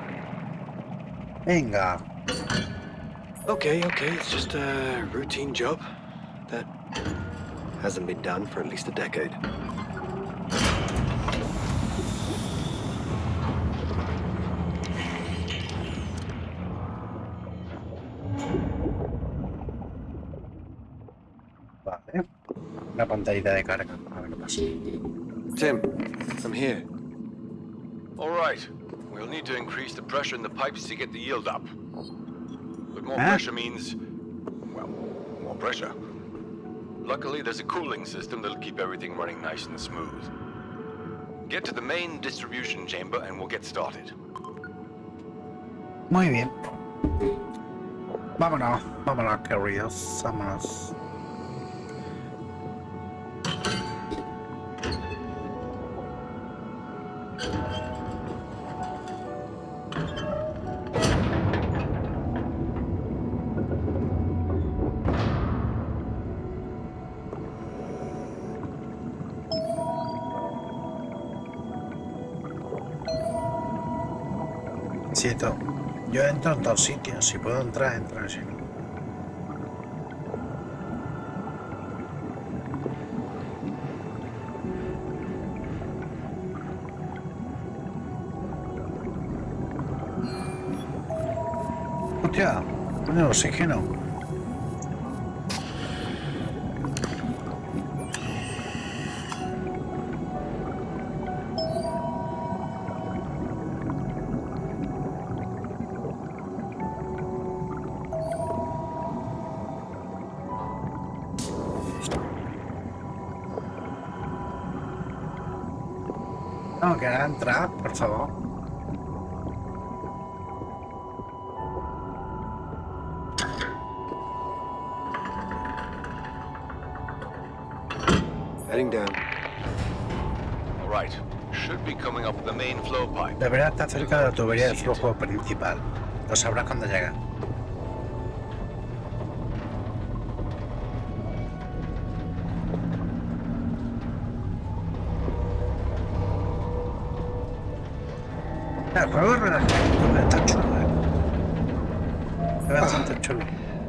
Venga. Okay, it's just a routine job that hasn't been done for at least a decade. Vale. Una pantallita de carga. A ver qué pasa. Tim, I'm here. All right. We'll need to increase the pressure in the pipes to get the yield up. But more pressure means, well, more pressure. Luckily, there's a cooling system that'll keep everything running nice and smooth. Get to the main distribution chamber and we'll get started. Muy bien. Vámonos, vámonos, queridos. Vámonos. Cierto. Yo entro en todos sitios. Si puedo entrar, entro. Si no. Hostia, con el oxígeno. No, que ahora entrar, por favor. Heading down. All right. Should be coming up the main flow pipe. Debería estar cerca de la tubería de flujo principal. Lo sabrás cuando llegas. El juego es relajante, está chulo, es bastante chulo.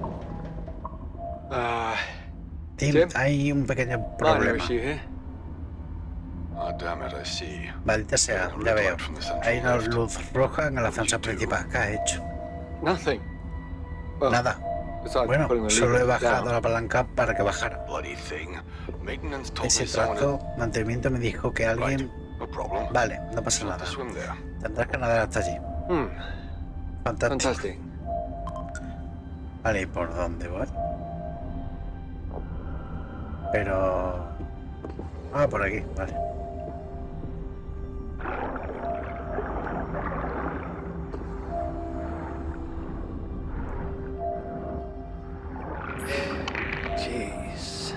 Tim, Jim? hay un pequeño Minor problema. issue here. Ah, damn it, I see. Maldita sea, ya veo. Hay una luz roja en el ascensor principal. ¿Qué has hecho? Nothing. Well, Nada. besides Bueno, pulling the solo he lever bajado down. la palanca para que bajara. Bloody thing. Maintenance told Ese me someone trazo, mantenimiento me dijo que had... Right, alguien... no problem. Vale, no pasa Just have nada. to swim there. Tendrás que nadar hasta allí. Fantástico. Fantastic. Vale, ¿y por dónde voy? Pero... Ah, por aquí, vale. Jeez.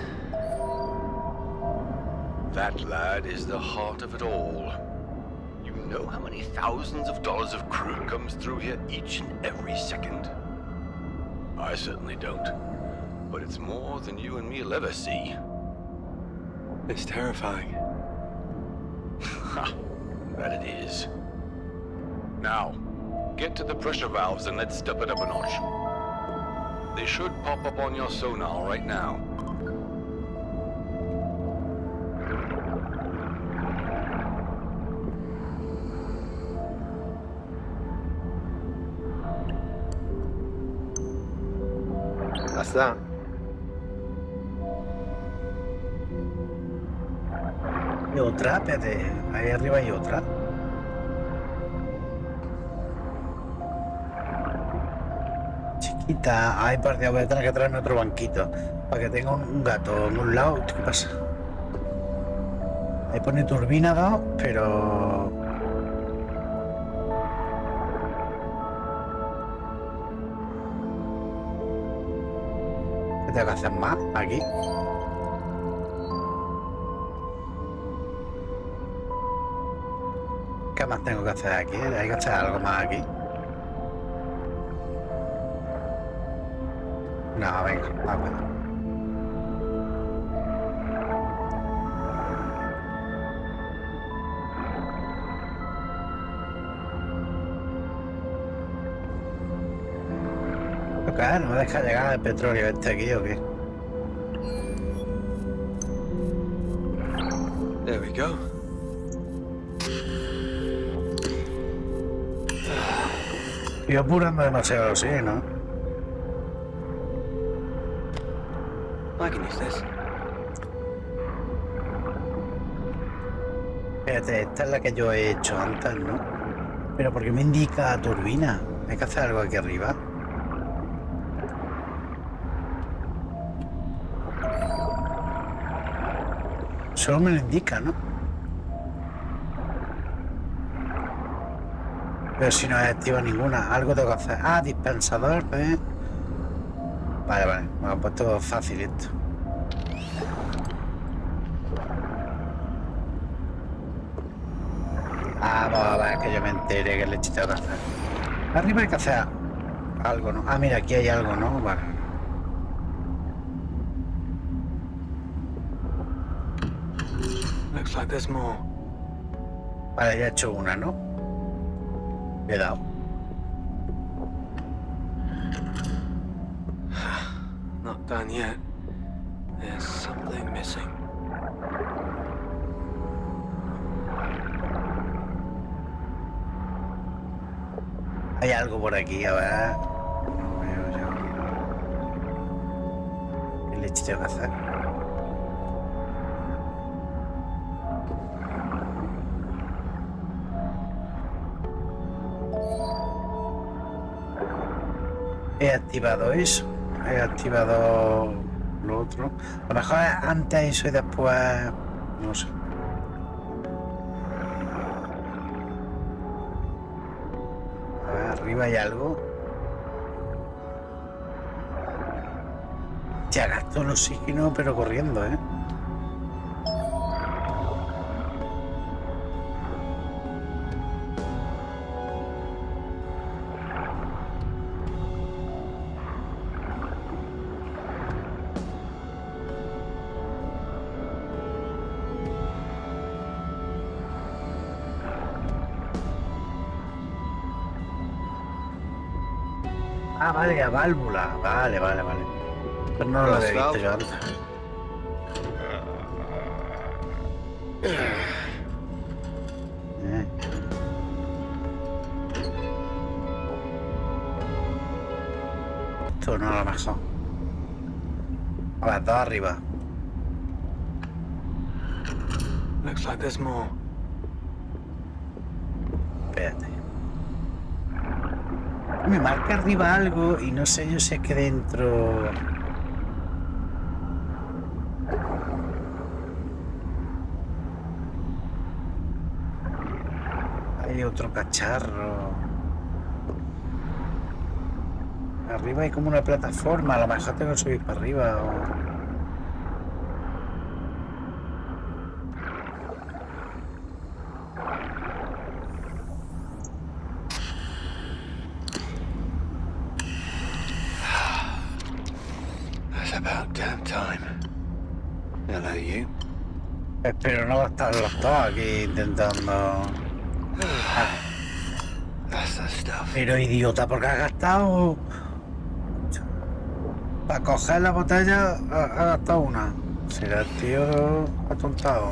That, lad, is the heart of it all. You know how many thousands of dollars of crude comes through here each and every second? I certainly don't. But it's more than you and me'll ever see. It's terrifying. Ha! That it is. Now, get to the pressure valves and let's step it up a notch. They should pop up on your sonar right now. That's that. Y otra, espérate. Ahí arriba hay otra. Chiquita. Ay, por Dios, voy a tener que traerme otro banquito. Para que tenga un gato en un lado. ¿Qué pasa? Ahí pone turbina 2, pero... ¿Qué tengo que hacer más? Aquí. ¿Qué más tengo que hacer aquí? Hay que hacer algo más aquí. No, venga, vamos. ¿No me deja llegar el petróleo este aquí o qué? There we go. Estoy apurando demasiado, sí, ¿no? I can use this. Espérate, esta es la que yo he hecho antes, ¿no? Pero ¿por qué me indica turbina? Hay que hacer algo aquí arriba. Solo me lo indica, ¿no? Pero si no he activado ninguna, algo tengo que hacer. Ah, dispensador, ¿eh? Vale, vale, me lo han puesto fácil esto. Vamos a ver que yo me entere que leche tengo que hacer. Arriba hay que hacer algo, ¿no? Ah, mira, aquí hay algo, ¿no? Vale. Looks like there's more. Vale, ya he hecho una, ¿no? Le he dado. Not done yet. There's something missing. Hay algo por aquí, a ver. ¿Qué leche tengo que hacer? He activado eso. He activado lo otro. A lo mejor es antes eso y después... No sé. A ver, arriba hay algo. Ya gasto el oxígeno, pero corriendo, ¿eh? Ah, vale, a válvula. Vale. Pero no lo había visto yo antes. Esto no, a lo mejor. A ver, dos arriba. Looks like there's more. Espérate. Me marca arriba algo y no sé yo si es que dentro... Hay otro cacharro. Arriba hay como una plataforma, a lo mejor tengo que subir para arriba o... Espero no gastar los dos aquí intentando... Pero idiota, ¿por qué has gastado? Para coger la botella ha gastado una. Será el tío atontado.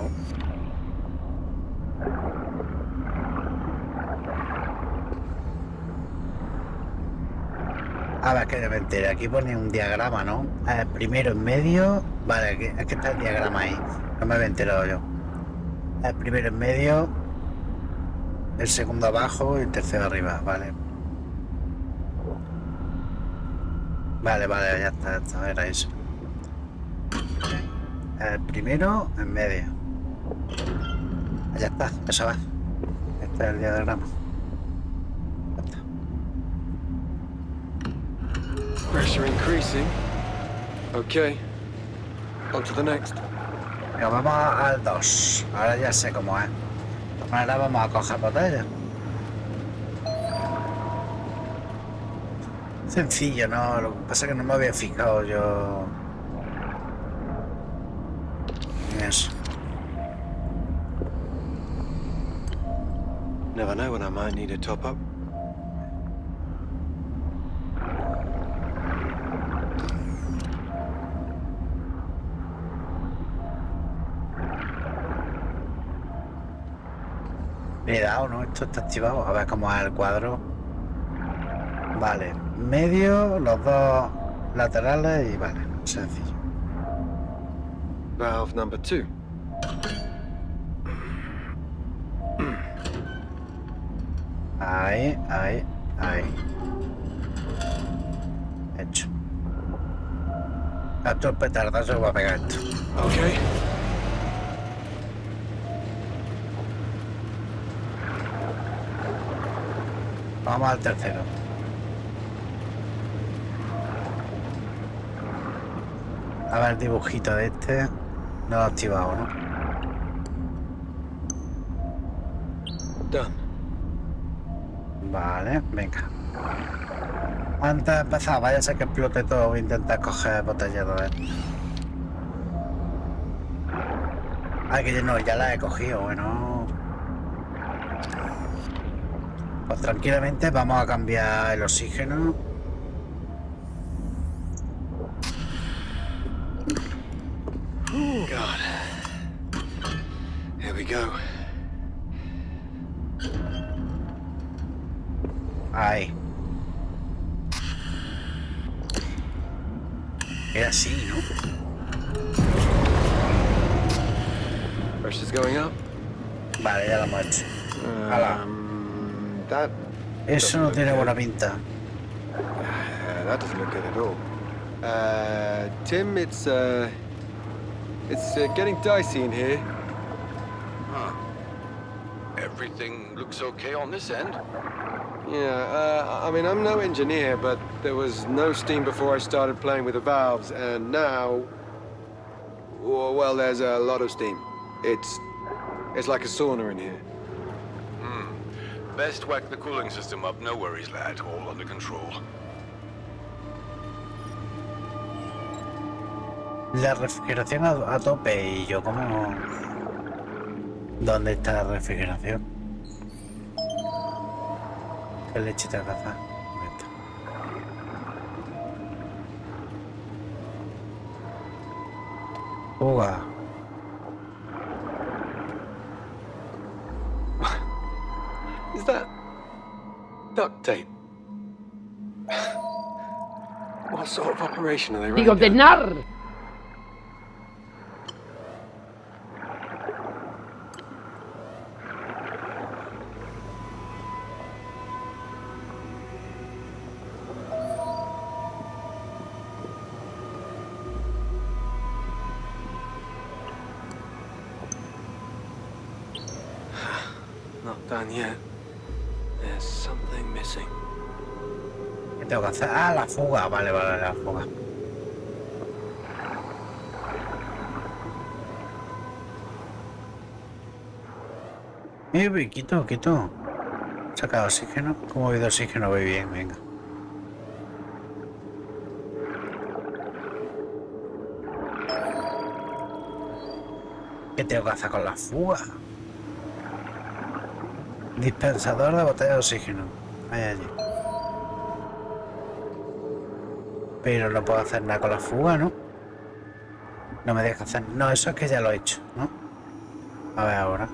A ver, que me enteré. Aquí pone un diagrama, ¿no? Primero en medio. Vale, es que está el diagrama ahí. No me había enterado yo. El primero en medio. El segundo abajo y el tercero arriba. Vale. Vale, ya está. Era eso. El primero en medio. Ya está, eso va. Este es el diagrama. Pressure increasing. Okay. On to the next. Venga, vamos al 2. Ahora ya sé cómo es. Ahora vamos a coger botella. Sencillo, ¿no? Lo que pasa es que no me había fijado yo en eso. Never know when I might need a top up. Le he dado, ¿no? Esto está activado. A ver cómo es el cuadro. Vale. Medio, los dos laterales y vale. Sencillo. Valve number 2. Ahí. Hecho. A tu petardazo va a pegar esto. Okay. Vamos al tercero. A ver el dibujito de este. No lo he activado, ¿no? Done. Vale, venga. Antes de empezar, vaya a ser que explote todo. Voy a intentar coger botellas de esto. Ay, que yo no, ya la he cogido, bueno. Pues tranquilamente vamos a cambiar el oxígeno. God. Here we go. Ahí. Era así, ¿no? Pressure's going up. Vale, ya lo hemos hecho. Hala. That Eso no tiene buena pinta. that doesn't look good at all. Tim, it's getting dicey in here. Huh. Everything looks okay on this end. Yeah, I mean, I'm no engineer, but there was no steam before I started playing with the valves, and now, well, there's a lot of steam. It's like a sauna in here. Best whack the cooling system up. No worries, lad. All under control. La refrigeración a tope y yo como... ¿Dónde está la refrigeración? ¿Qué leche te cazar? Fuga. Is that duct tape? What sort of operation are they running? Digo, ordenar. Not done yet. There's something missing. ¿Qué tengo que hacer? Ah, la fuga. Vale, vale, la fuga. Quito, quito. Saca oxígeno. Como voy de oxígeno, voy bien, venga. ¿Qué tengo que hacer con la fuga? Dispensador de botella de oxígeno. Ahí allí. Pero no puedo hacer nada con la fuga, ¿no? No me deja hacer... No, eso es que ya lo he hecho, ¿no? A ver ahora.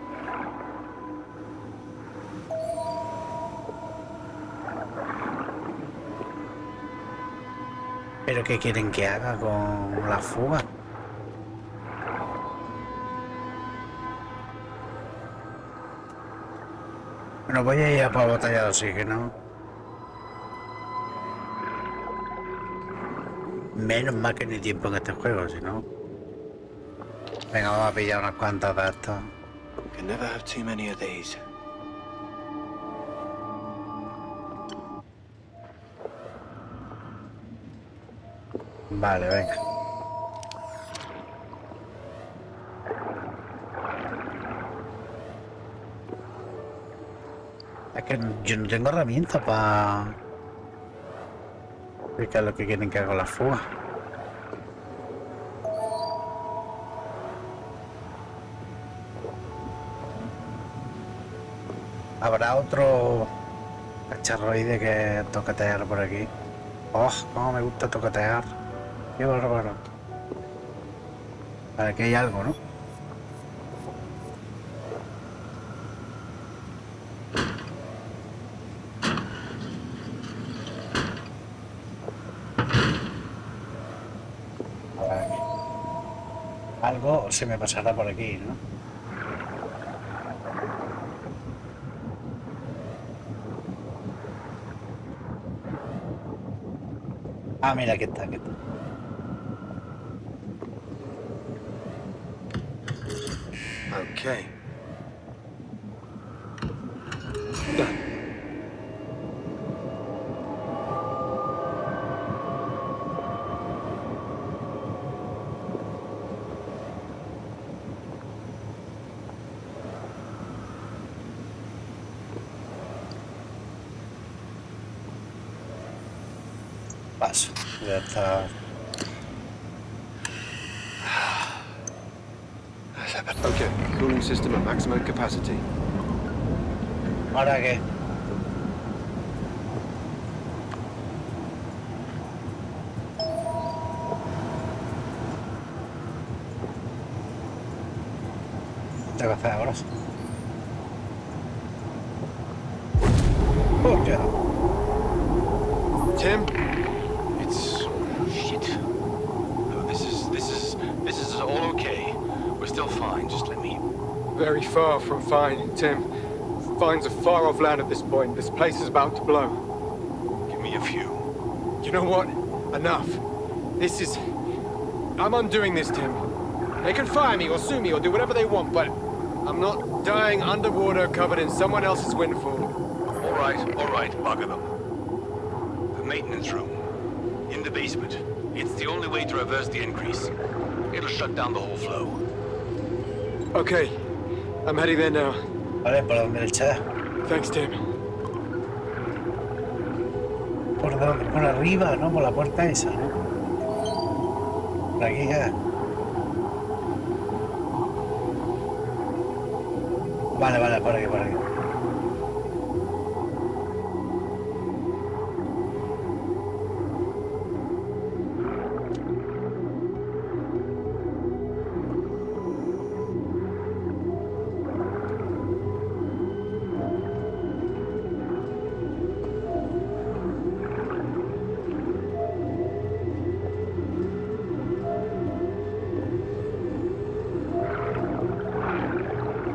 ¿Pero qué quieren que haga con la fuga? Bueno, voy a ir a por la botella de oxígeno. Menos mal que no hay tiempo en este juego, si no... Venga, vamos a pillar unas cuantas de estas. Can never have too many of these. Vale, venga. Es que yo no tengo herramientas para explicar lo que quieren que haga la fuga. ¿Habrá otro cacharroide que toquetear por aquí? ¡Oh, cómo me gusta toquetear! ¡Qué bárbaro! Vale, aquí hay algo, ¿no? A ver. Algo se me pasará por aquí, ¿no? Ah, mira, aquí está, aquí está. Okay. Done. Paso. Ya está. Okay, cooling system at maximum capacity. ¿Ahora qué? ¿Qué tengo que hacer ahora? Oh, ya. Tim? It's... shit. No, this is all okay. We're still fine, just let me... Very far from fine, Tim. Fine's a far off land at this point. This place is about to blow. Give me a few. You know what? Enough. This is... I'm undoing this, Tim. They can fire me or sue me or do whatever they want, but I'm not dying underwater covered in someone else's windfall. All right, bugger them. The maintenance room. In the basement. It's the only way to reverse the increase. It'll shut down the whole flow. Okay. I'm heading there now. Vale, ¿por dónde le echas? Thanks, Tim. ¿Por dónde? Por arriba, ¿no? Por la puerta esa, ¿no? Por aquí ya. Vale, vale, por aquí, por aquí.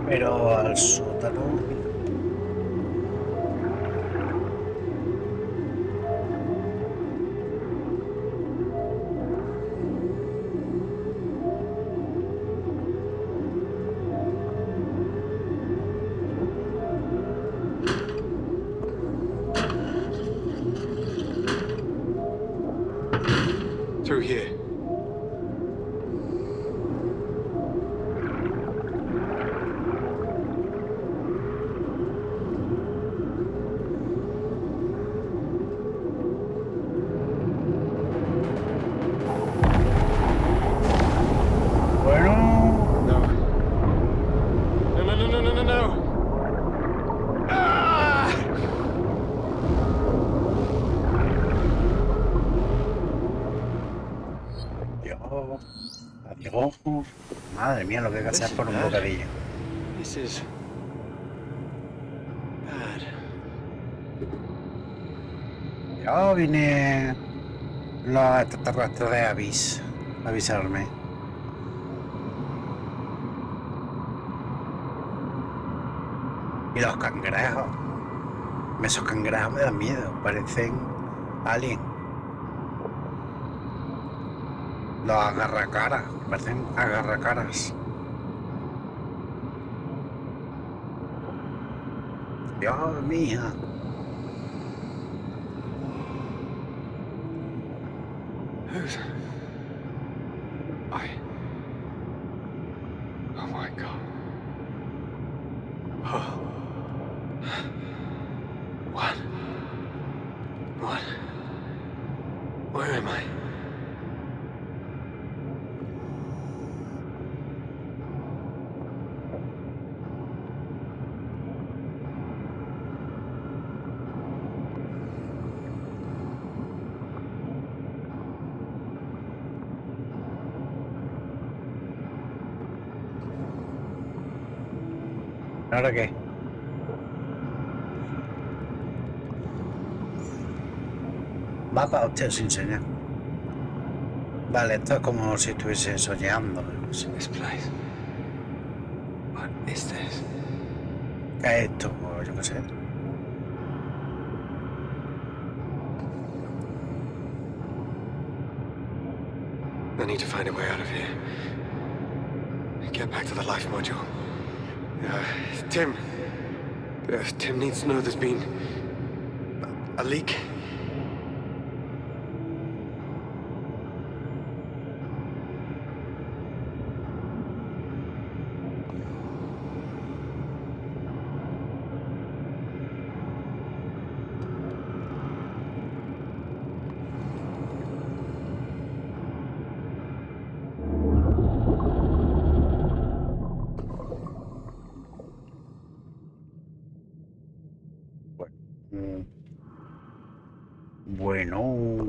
Pero al sótano. Through here. Bueno, No. No, no, no, no, no, no, no. Ah! adiós. Madre mía, lo que hay que hacer por un bocadillo. This is bad. Ya vine los extraterrestres de Avis a avisarme. Y los cangrejos. Esos cangrejos me dan miedo, parecen alien. Los agarracaras, parecen agarracaras. Dios, mi hija. Who's... Oh my God. Oh. What? Where am I? ¿Ahora qué? Mapa, hostia, sin señal. Vale, esto es como si estuviese soñando. No sé. This place. What is this? ¿Qué es esto? Pues yo qué sé. I need to find a way out of here. Get back to the life module. Tim. Tim needs to know there's been a leak. Bueno.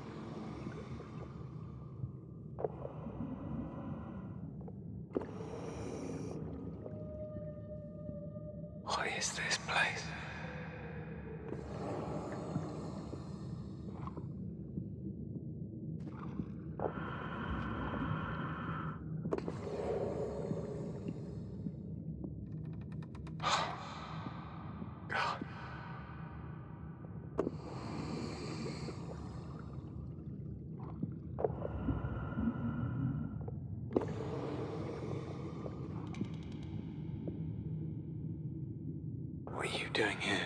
What is this place? God. What are you doing here?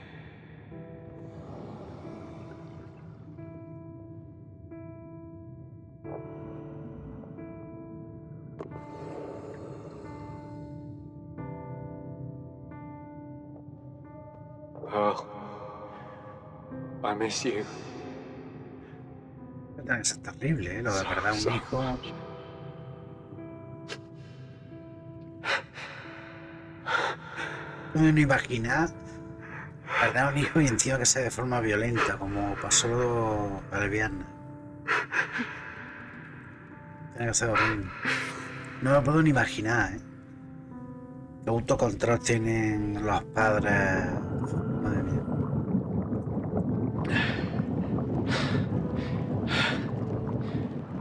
Pearl, I miss you. Tiene que ser terrible, ¿eh? Lo de perder un hijo. No me imaginar perder un hijo y encima que sea de forma violenta, como pasó el viernes. Tiene que ser horrible. No me puedo ni imaginar, ¿eh? ¿Qué autocontrol tienen los padres? Madre mía.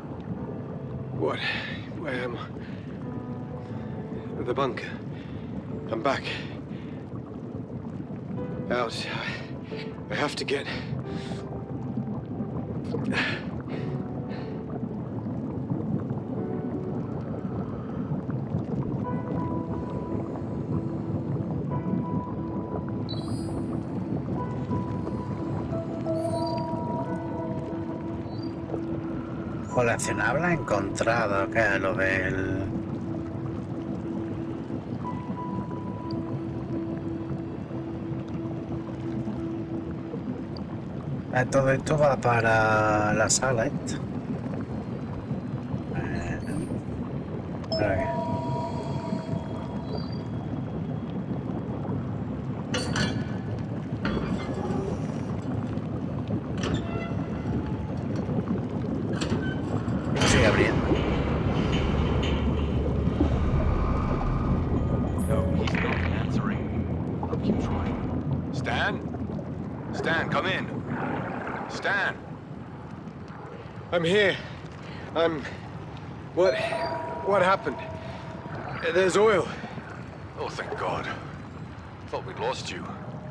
What? Where am I? The bunker. I'm back. Out. I have to get... Coleccionable encontrado, que es lo del... Todo esto va para la sala esta. ¿Para qué? Sigue abriendo. No, he's not answering. I'll keep trying. Stan? Stan, come in. Stan! I'm here. What happened? There's oil. Oh, thank God. Thought we'd lost you.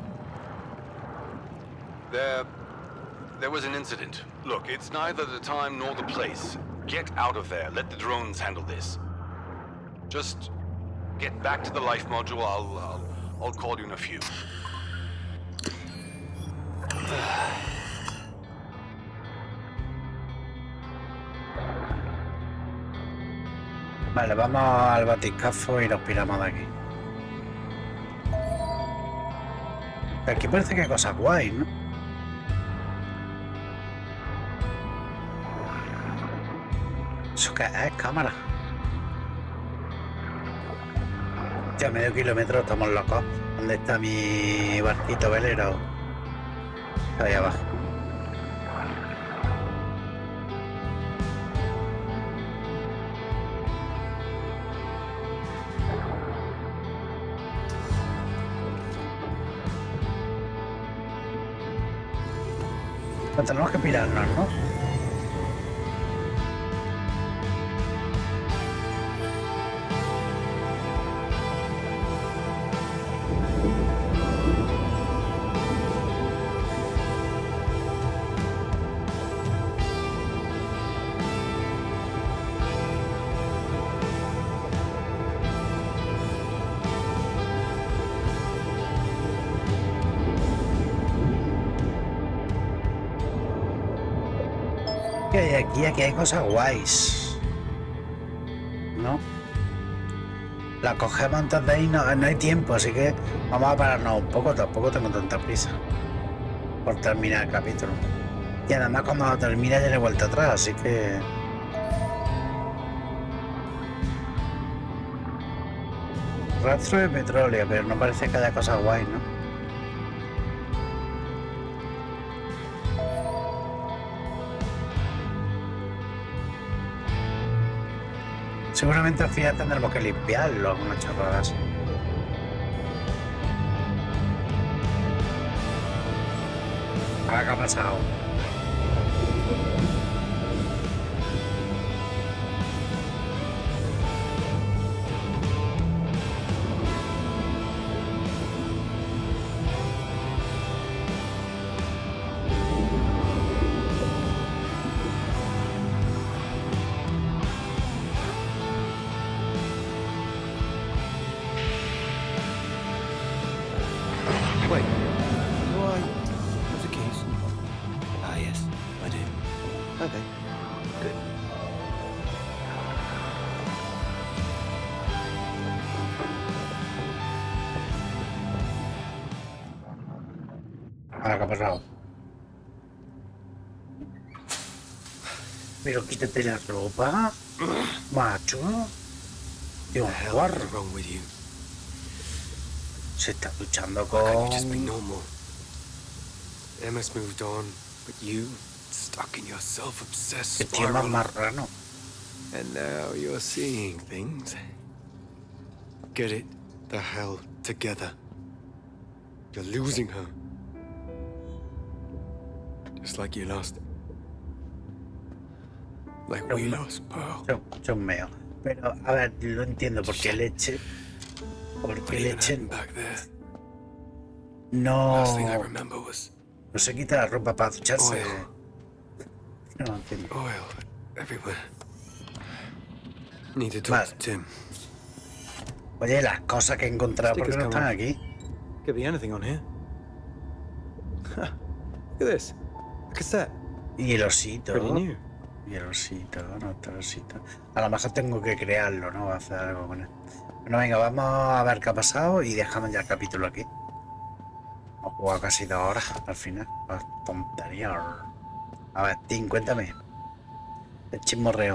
There was an incident. Look, it's neither the time nor the place. Get out of there. Let the drones handle this. Just get back to the life module. I'll call you in a few. Vale, vamos al batiscafo y nos piramos de aquí. Aquí parece que hay cosas guays, ¿no? ¿Eso qué es? Cámara. Ya medio kilómetro estamos locos. ¿Dónde está mi barquito velero? Está ahí abajo. Pues tenemos que pirarnos, ¿no? ¿Qué hay aquí? Aquí hay cosas guays, ¿no? La cogemos antes de ir, no hay tiempo, así que vamos a pararnos un poco. Tampoco tengo tanta prisa por terminar el capítulo. Y además cuando lo termine ya le he vuelto atrás, así que... Rastro de petróleo, pero no parece que haya cosas guays, ¿no? Seguramente al final tendremos que limpiarlo con una chorrada así. ¿Qué ha pasado? Wait, do I have the keys? Ah, yes, I do. Okay, good. ¿Qué ha pasado? Pero quítate la ropa, macho. Tío, un guarro. What's wrong with you? Se está luchando Why can't you con... just be normal? Emma's moved on, but you stuck in your self-obsessed Que tío más spiral. marrano. And now you're seeing things. Get it the hell together. You're losing her. Just like you lost. Like we lost Pearl. Son meo. Pero, a ver, lo entiendo, porque leche... Porque le echen. Back there. No. Last thing I remember was No se quita la ropa para ducharse. Oil. No entiendo. oil everywhere. Need to talk Vale. to Tim. Oye, las cosas que he encontrado, ¿por qué no están aquí? Could be anything on here. Look at this. A cassette. Y el osito. Pretty new. Y el osito, no está el osito. A lo mejor tengo que crearlo, ¿no? Hacer algo con él. Bueno, venga, vamos a ver qué ha pasado y dejamos ya el capítulo aquí. Hemos jugado casi 2 horas al final. Pues tontería. A ver, Tim, cuéntame. El chismorreo.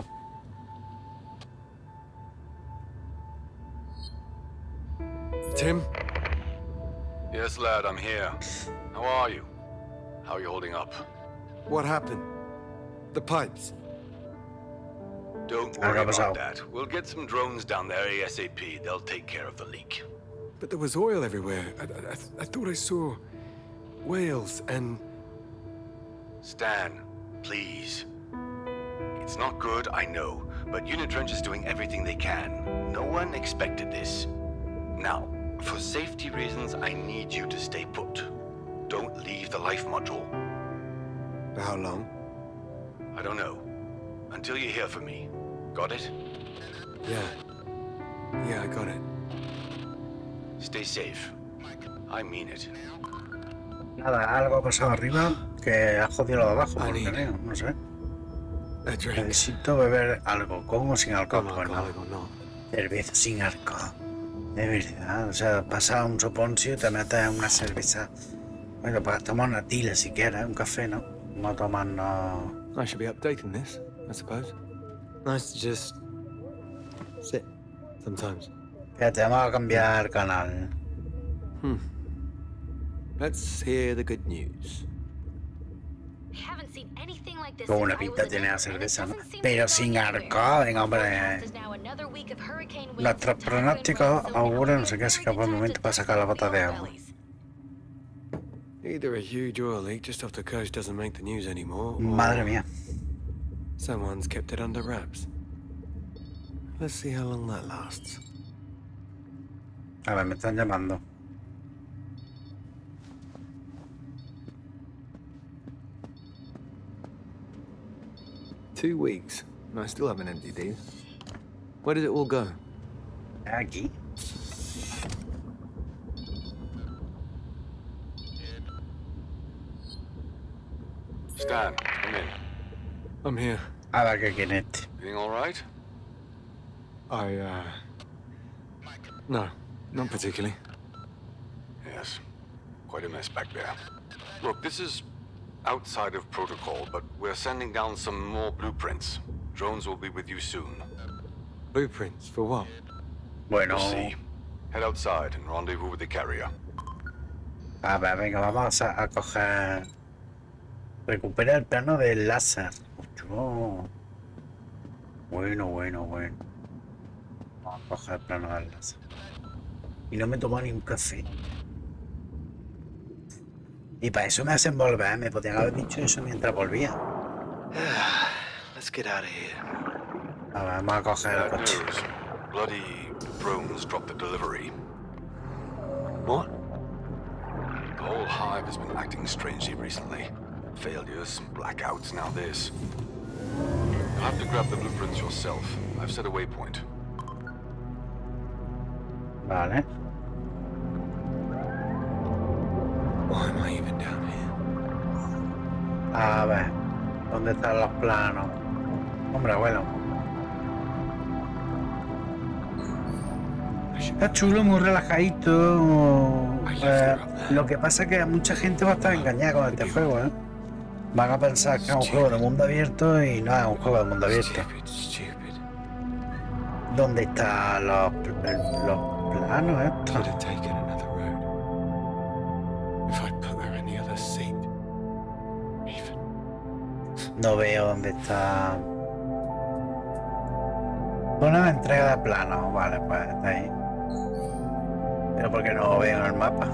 Tim? Yes, lad, I'm here. How are you? How are you holding up? What happened? The pipes. Don't Algo worry ha pasado. about that. We'll get some drones down there ASAP. They'll take care of the leak. But there was oil everywhere. I thought I saw whales and... Stan, please. It's not good, I know, but Unitrench is doing everything they can. No one expected this. Now, for safety reasons, I need you to stay put. Don't leave the life module. For how long? I don't know. Until you hear from me. Got it? Yeah, I got it. Stay safe. I mean it. Nada, algo ha pasado arriba que ha jodido lo de abajo, Ah, porque ni- creo, no sé. A drink. Necesito beber algo, con o sin alcohol. Come Pues no, alcoholic or not. cerveza sin alcohol. De verdad, o sea, pasa un soponcio y te metes una cerveza. Bueno, pues tomar una tila si quieres, un café, ¿no? No tomarnos... I should be updating this, I suppose. Nice to just sit sometimes. Fíjate, vamos a cambiar canal. Let's hear the good news. Haven't seen anything like this Como una since I pinta was a tiene la kid, and it cerveza, ¿no? doesn't seem to Pero be sin going anywhere. alcohol, venga, hombre. Forecast is now another week of hurricane winds Nuestros and typhoon pronósticos rain, so now auguran, no would sé be qué, a así very que por el good momento time para to sacar la dust bota de off agua. bellies. Either a huge oil leak just off the coast doesn't make the news anymore, or Madre mía. someone's kept it under wraps. Let's see how long that lasts. A ver, me están llamando. Two weeks, and I still haven't emptied these. Where did it all go? Aquí. Stan, come in. I'm here. A ver qué quiere este. Feeling all right? No, not particularly. Yes. Quite a mess back there. Look, this is outside of protocol, but we're sending down some more blueprints. Drones will be with you soon. Blueprints for what? Bueno, We'll see. Head outside and rendezvous with the carrier. a ver, venga, vamos a coger... Recupera el plano del láser. Ocho. Bueno. Vamos a coger el plano del láser. Y no me tomo ni un café. Y para eso me hacen volver. Me podían haber dicho eso mientras volvía. Let's get out of here. A ver, vamos a coger el Bad coche. news. Bloody drones dropped the delivery. What? The whole hive has been acting strangely recently. Failures, blackouts, now this. You'll have to grab the blueprints yourself. I've set a waypoint. Vale. Why am I even down here? A ver. ¿Dónde están los planos? Hombre, abuelo. Está chulo, muy relajadito. Lo que pasa es que mucha gente va a estar engañada con este juego, ¿eh? Van a pensar que es un juego de mundo abierto y no es un juego de mundo abierto. Stupid. ¿Dónde están los planos estos? Could have taken another road. If I'd put her in the other seat. Even. No veo dónde está. Una entrega de planos, vale, pues está ahí. Pero porque no lo veo en el mapa.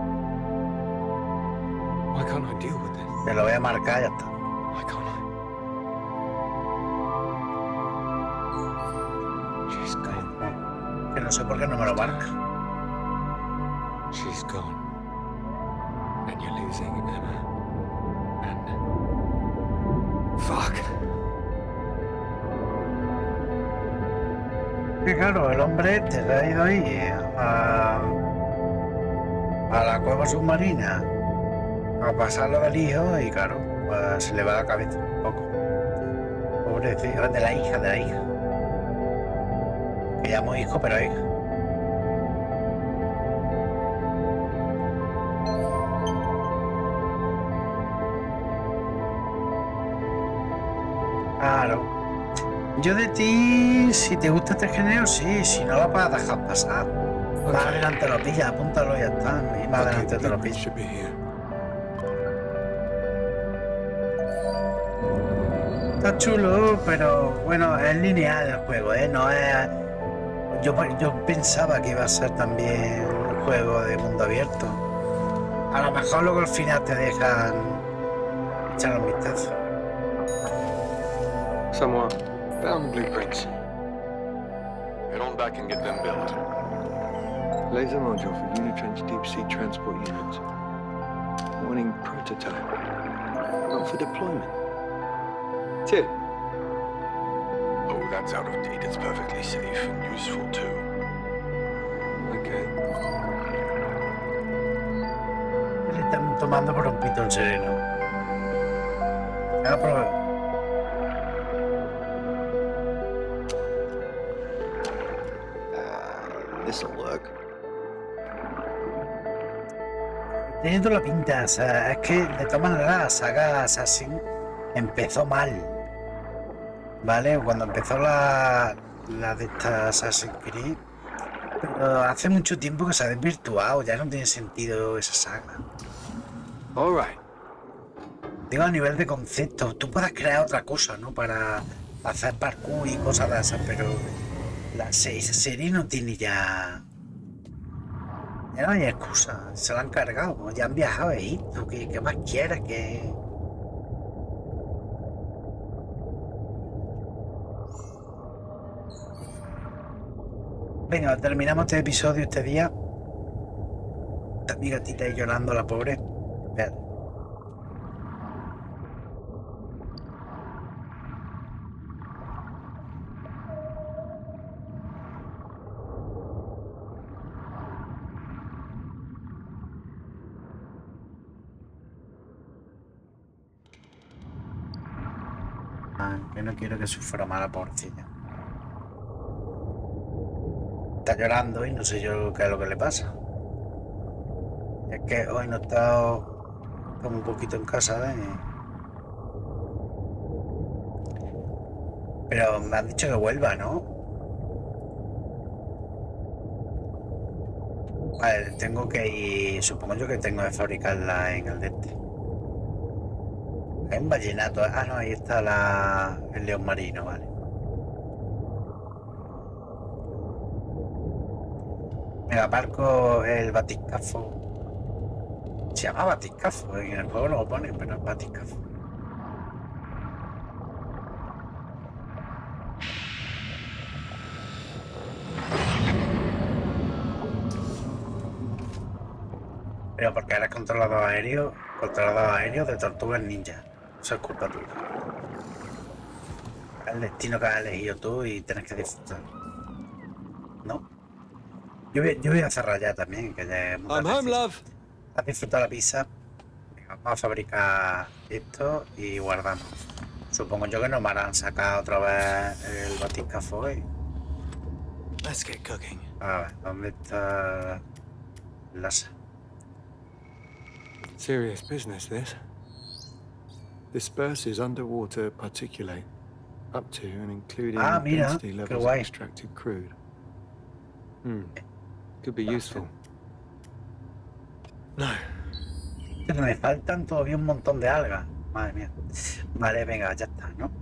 Why can't I deal with this? Te lo voy a marcar y ya está. Why can't I? She's gone. Que no sé por qué no me lo marca. She's gone. And you're losing Emma. And... Fuck. Y claro, el hombre este se ha ido ahí a la cueva submarina a pasarlo del hijo y claro, pues se le va la cabeza un poco. Pobrecito, de la hija. Que llamo hijo, pero hija. Claro. Yo de ti, si te gusta este género, sí, si no lo vas a dejar pasar. Más adelante lo pillas, apúntalo y ya está. Y más adelante te lo pillas. Should be here. Está chulo, pero bueno, es lineal el juego, ¿eh? No es... Yo pensaba que iba a ser también un juego de mundo abierto. A lo mejor luego al final te dejan echar un vistazo. Someone found the blueprints. Head on back and get them built. Laser module for Unitrench deep sea transport units. Warning prototype. Not for deployment. Two. Oh, that's out of date. It's perfectly safe and useful too. Okay. Le están tomando por un pito en sereno. This'll work. Tiene toda la pinta, o sea, es que de todas maneras la saga Assassin empezó mal, ¿vale? Cuando empezó la de esta Assassin's Creed, pero hace mucho tiempo que se ha desvirtuado, ya no tiene sentido esa saga. All right. Digo a nivel de concepto, tú puedes crear otra cosa, ¿no? Para hacer parkour y cosas de esas, pero la serie no tiene ya... Ya no hay excusa, se la han cargado, ya han viajado a Egipto, ¿qué más quieres que...? Venga, terminamos este episodio este día. Está mi gatita ahí llorando, la pobre. Espera. Que no quiero que sufra mala pobrecilla. Está llorando y no sé yo qué es lo que le pasa. Es que hoy no he estado como un poquito en casa, ¿eh? Pero me han dicho que vuelva, ¿no? Vale, tengo que ir, supongo yo que tengo que fabricarla en el de este. Hay un vallenato. Ah, no, ahí está el león marino, vale. Me aparco el batiscafo. Se llama batiscafo, en el juego no lo ponen, pero es batiscafo. Pero porque eres controlador aéreo de tortugas ninja. Eso es culpa tuya. El destino que has elegido tú y tienes que disfrutar. ¿No? Yo voy a cerrar ya también, que ya es muy I'm home, love. ¿Has disfrutado la pizza? Venga, vamos a fabricar esto y guardamos. Supongo yo que nos van a sacar otra vez el batiscafo hoy. Let's get cooking. A ver, ¿dónde está el asa? Serious business, this. Disperses underwater particulate, up to and including mira, density qué levels of guay. extracted crude. Could be useful. No. Pero me faltan todavía un montón de algas. Madre mía. Vale, venga, ya está, ¿no?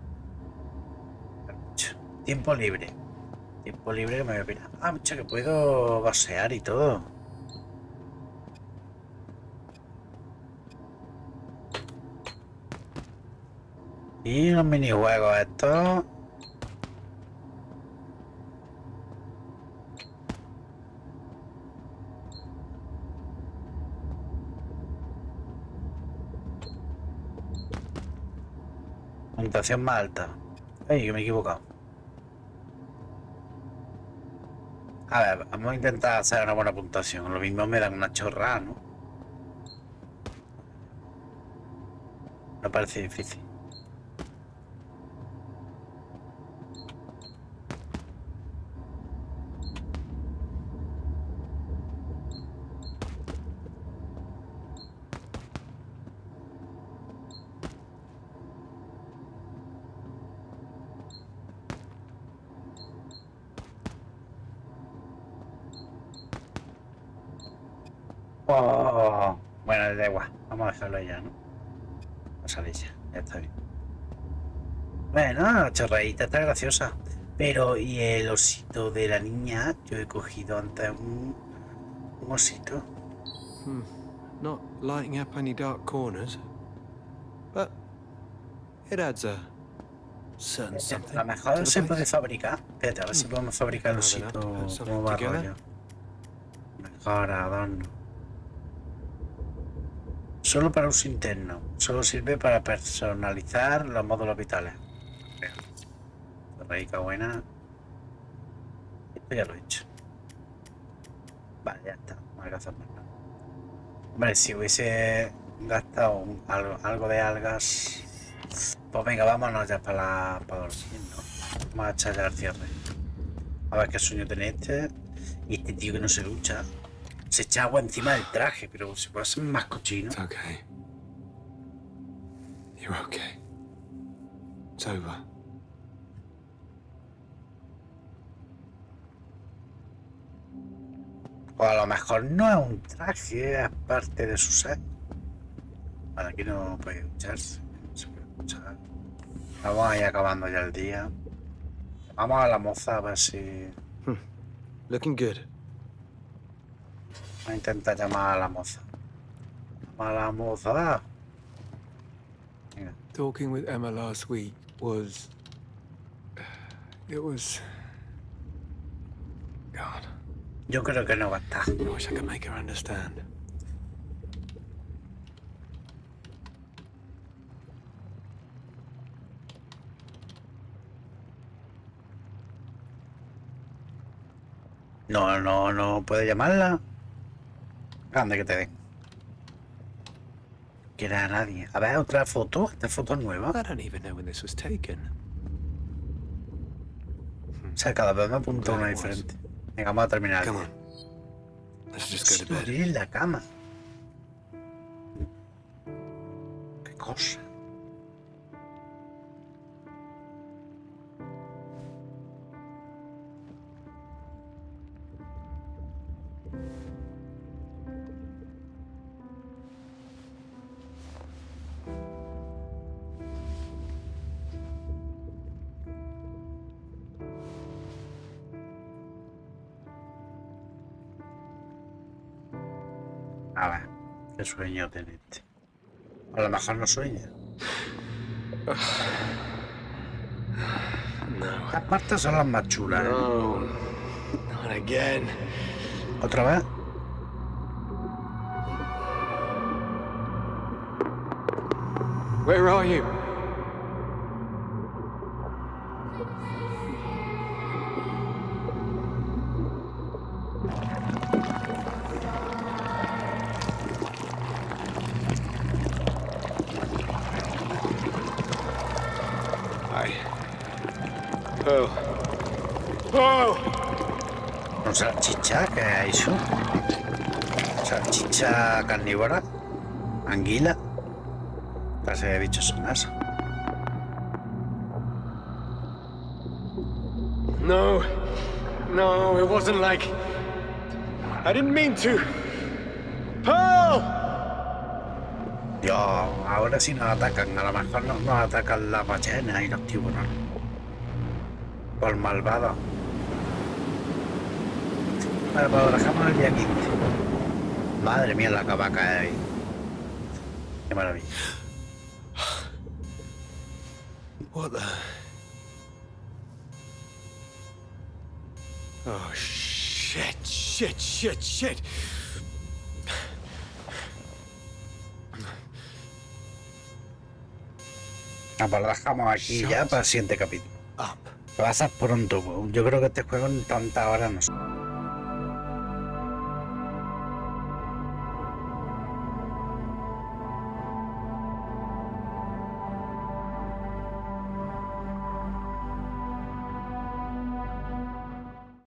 Tiempo libre. Tiempo libre que me voy a pirar. Ah, mucho que puedo basear y todo. Y los minijuegos estos. Puntuación más alta. Ay, que me he equivocado. A ver, vamos a intentar hacer una buena puntuación. Lo mismo me dan una chorrada, ¿no? No parece difícil. Oh, bueno, da igual. Vamos a dejarlo ya, ¿no? No sale ya. Ya está bien. Bueno, la chorradita está graciosa. Pero, ¿y el osito de la niña? Yo he cogido antes un osito. Not lighting up any dark corners, but it adds a certain something. A lo mejor to the se puede place. fabricar. Espérate, a ver si podemos fabricar el Now then, osito. I'll put something ¿Cómo va together. rollo? Mejor adorno. Solo para uso interno. Solo sirve para personalizar los módulos vitales. Rica buena. Esto ya lo he hecho. Vale, ya está. No hay que hacer más nada. Vale, si hubiese gastado algo de algas. Pues venga, vámonos ya para dormir, ¿no? Vamos a echar ya el cierre. A ver qué sueño tiene este. Y este tío que no se ducha. Se echa agua encima del traje, pero se puede hacer más cochino. It's okay. You're okay. It's over. O a lo mejor no es un traje, es parte de su ser. Vale, aquí no puede ducharse. No se puede duchar. Vamos a ir acabando ya el día. Vamos a la moza a ver si... Looking good. Vamos a intentar llamar a la moza. Llama a la moza. Venga. Talking with Emma last week was... It was... God. Yo creo que no va a estar. I wish I could make her understand. No puede llamarla. Grande que te den. Quiere a nadie. A ver, otra foto. Esta foto es nueva. I don't even know when this was taken. O sea, cada vez me apunta una diferente. Venga, vamos a terminar. Come on. Let's just go to bed. Morir en la cama. Qué cosa. A ver, qué sueño tiene este. A lo mejor no sueña. No. Las partes son las más chulas, ¿eh? No. Not again. ¿Otra vez? Where are you? Hi. Oh. Oh! ¿Una salchicha que ha hecho? ¿Salchicha carnívora? ¿Anguila? Clase de bichos son esos. No. No, it wasn't like... I didn't mean to. Pearl! Dios, ahora sí nos atacan. A lo mejor nos atacan las ballenas y los tiburones. Por malvado. Vale, pues lo dejamos el día 15. Madre mía, la que va a caer ahí. Qué maravilla. What the... Oh, shit. Ah, pues lo dejamos aquí ya para el siguiente capítulo. Up. Lo pasas pronto, yo creo que este juego en tantas horas no sé.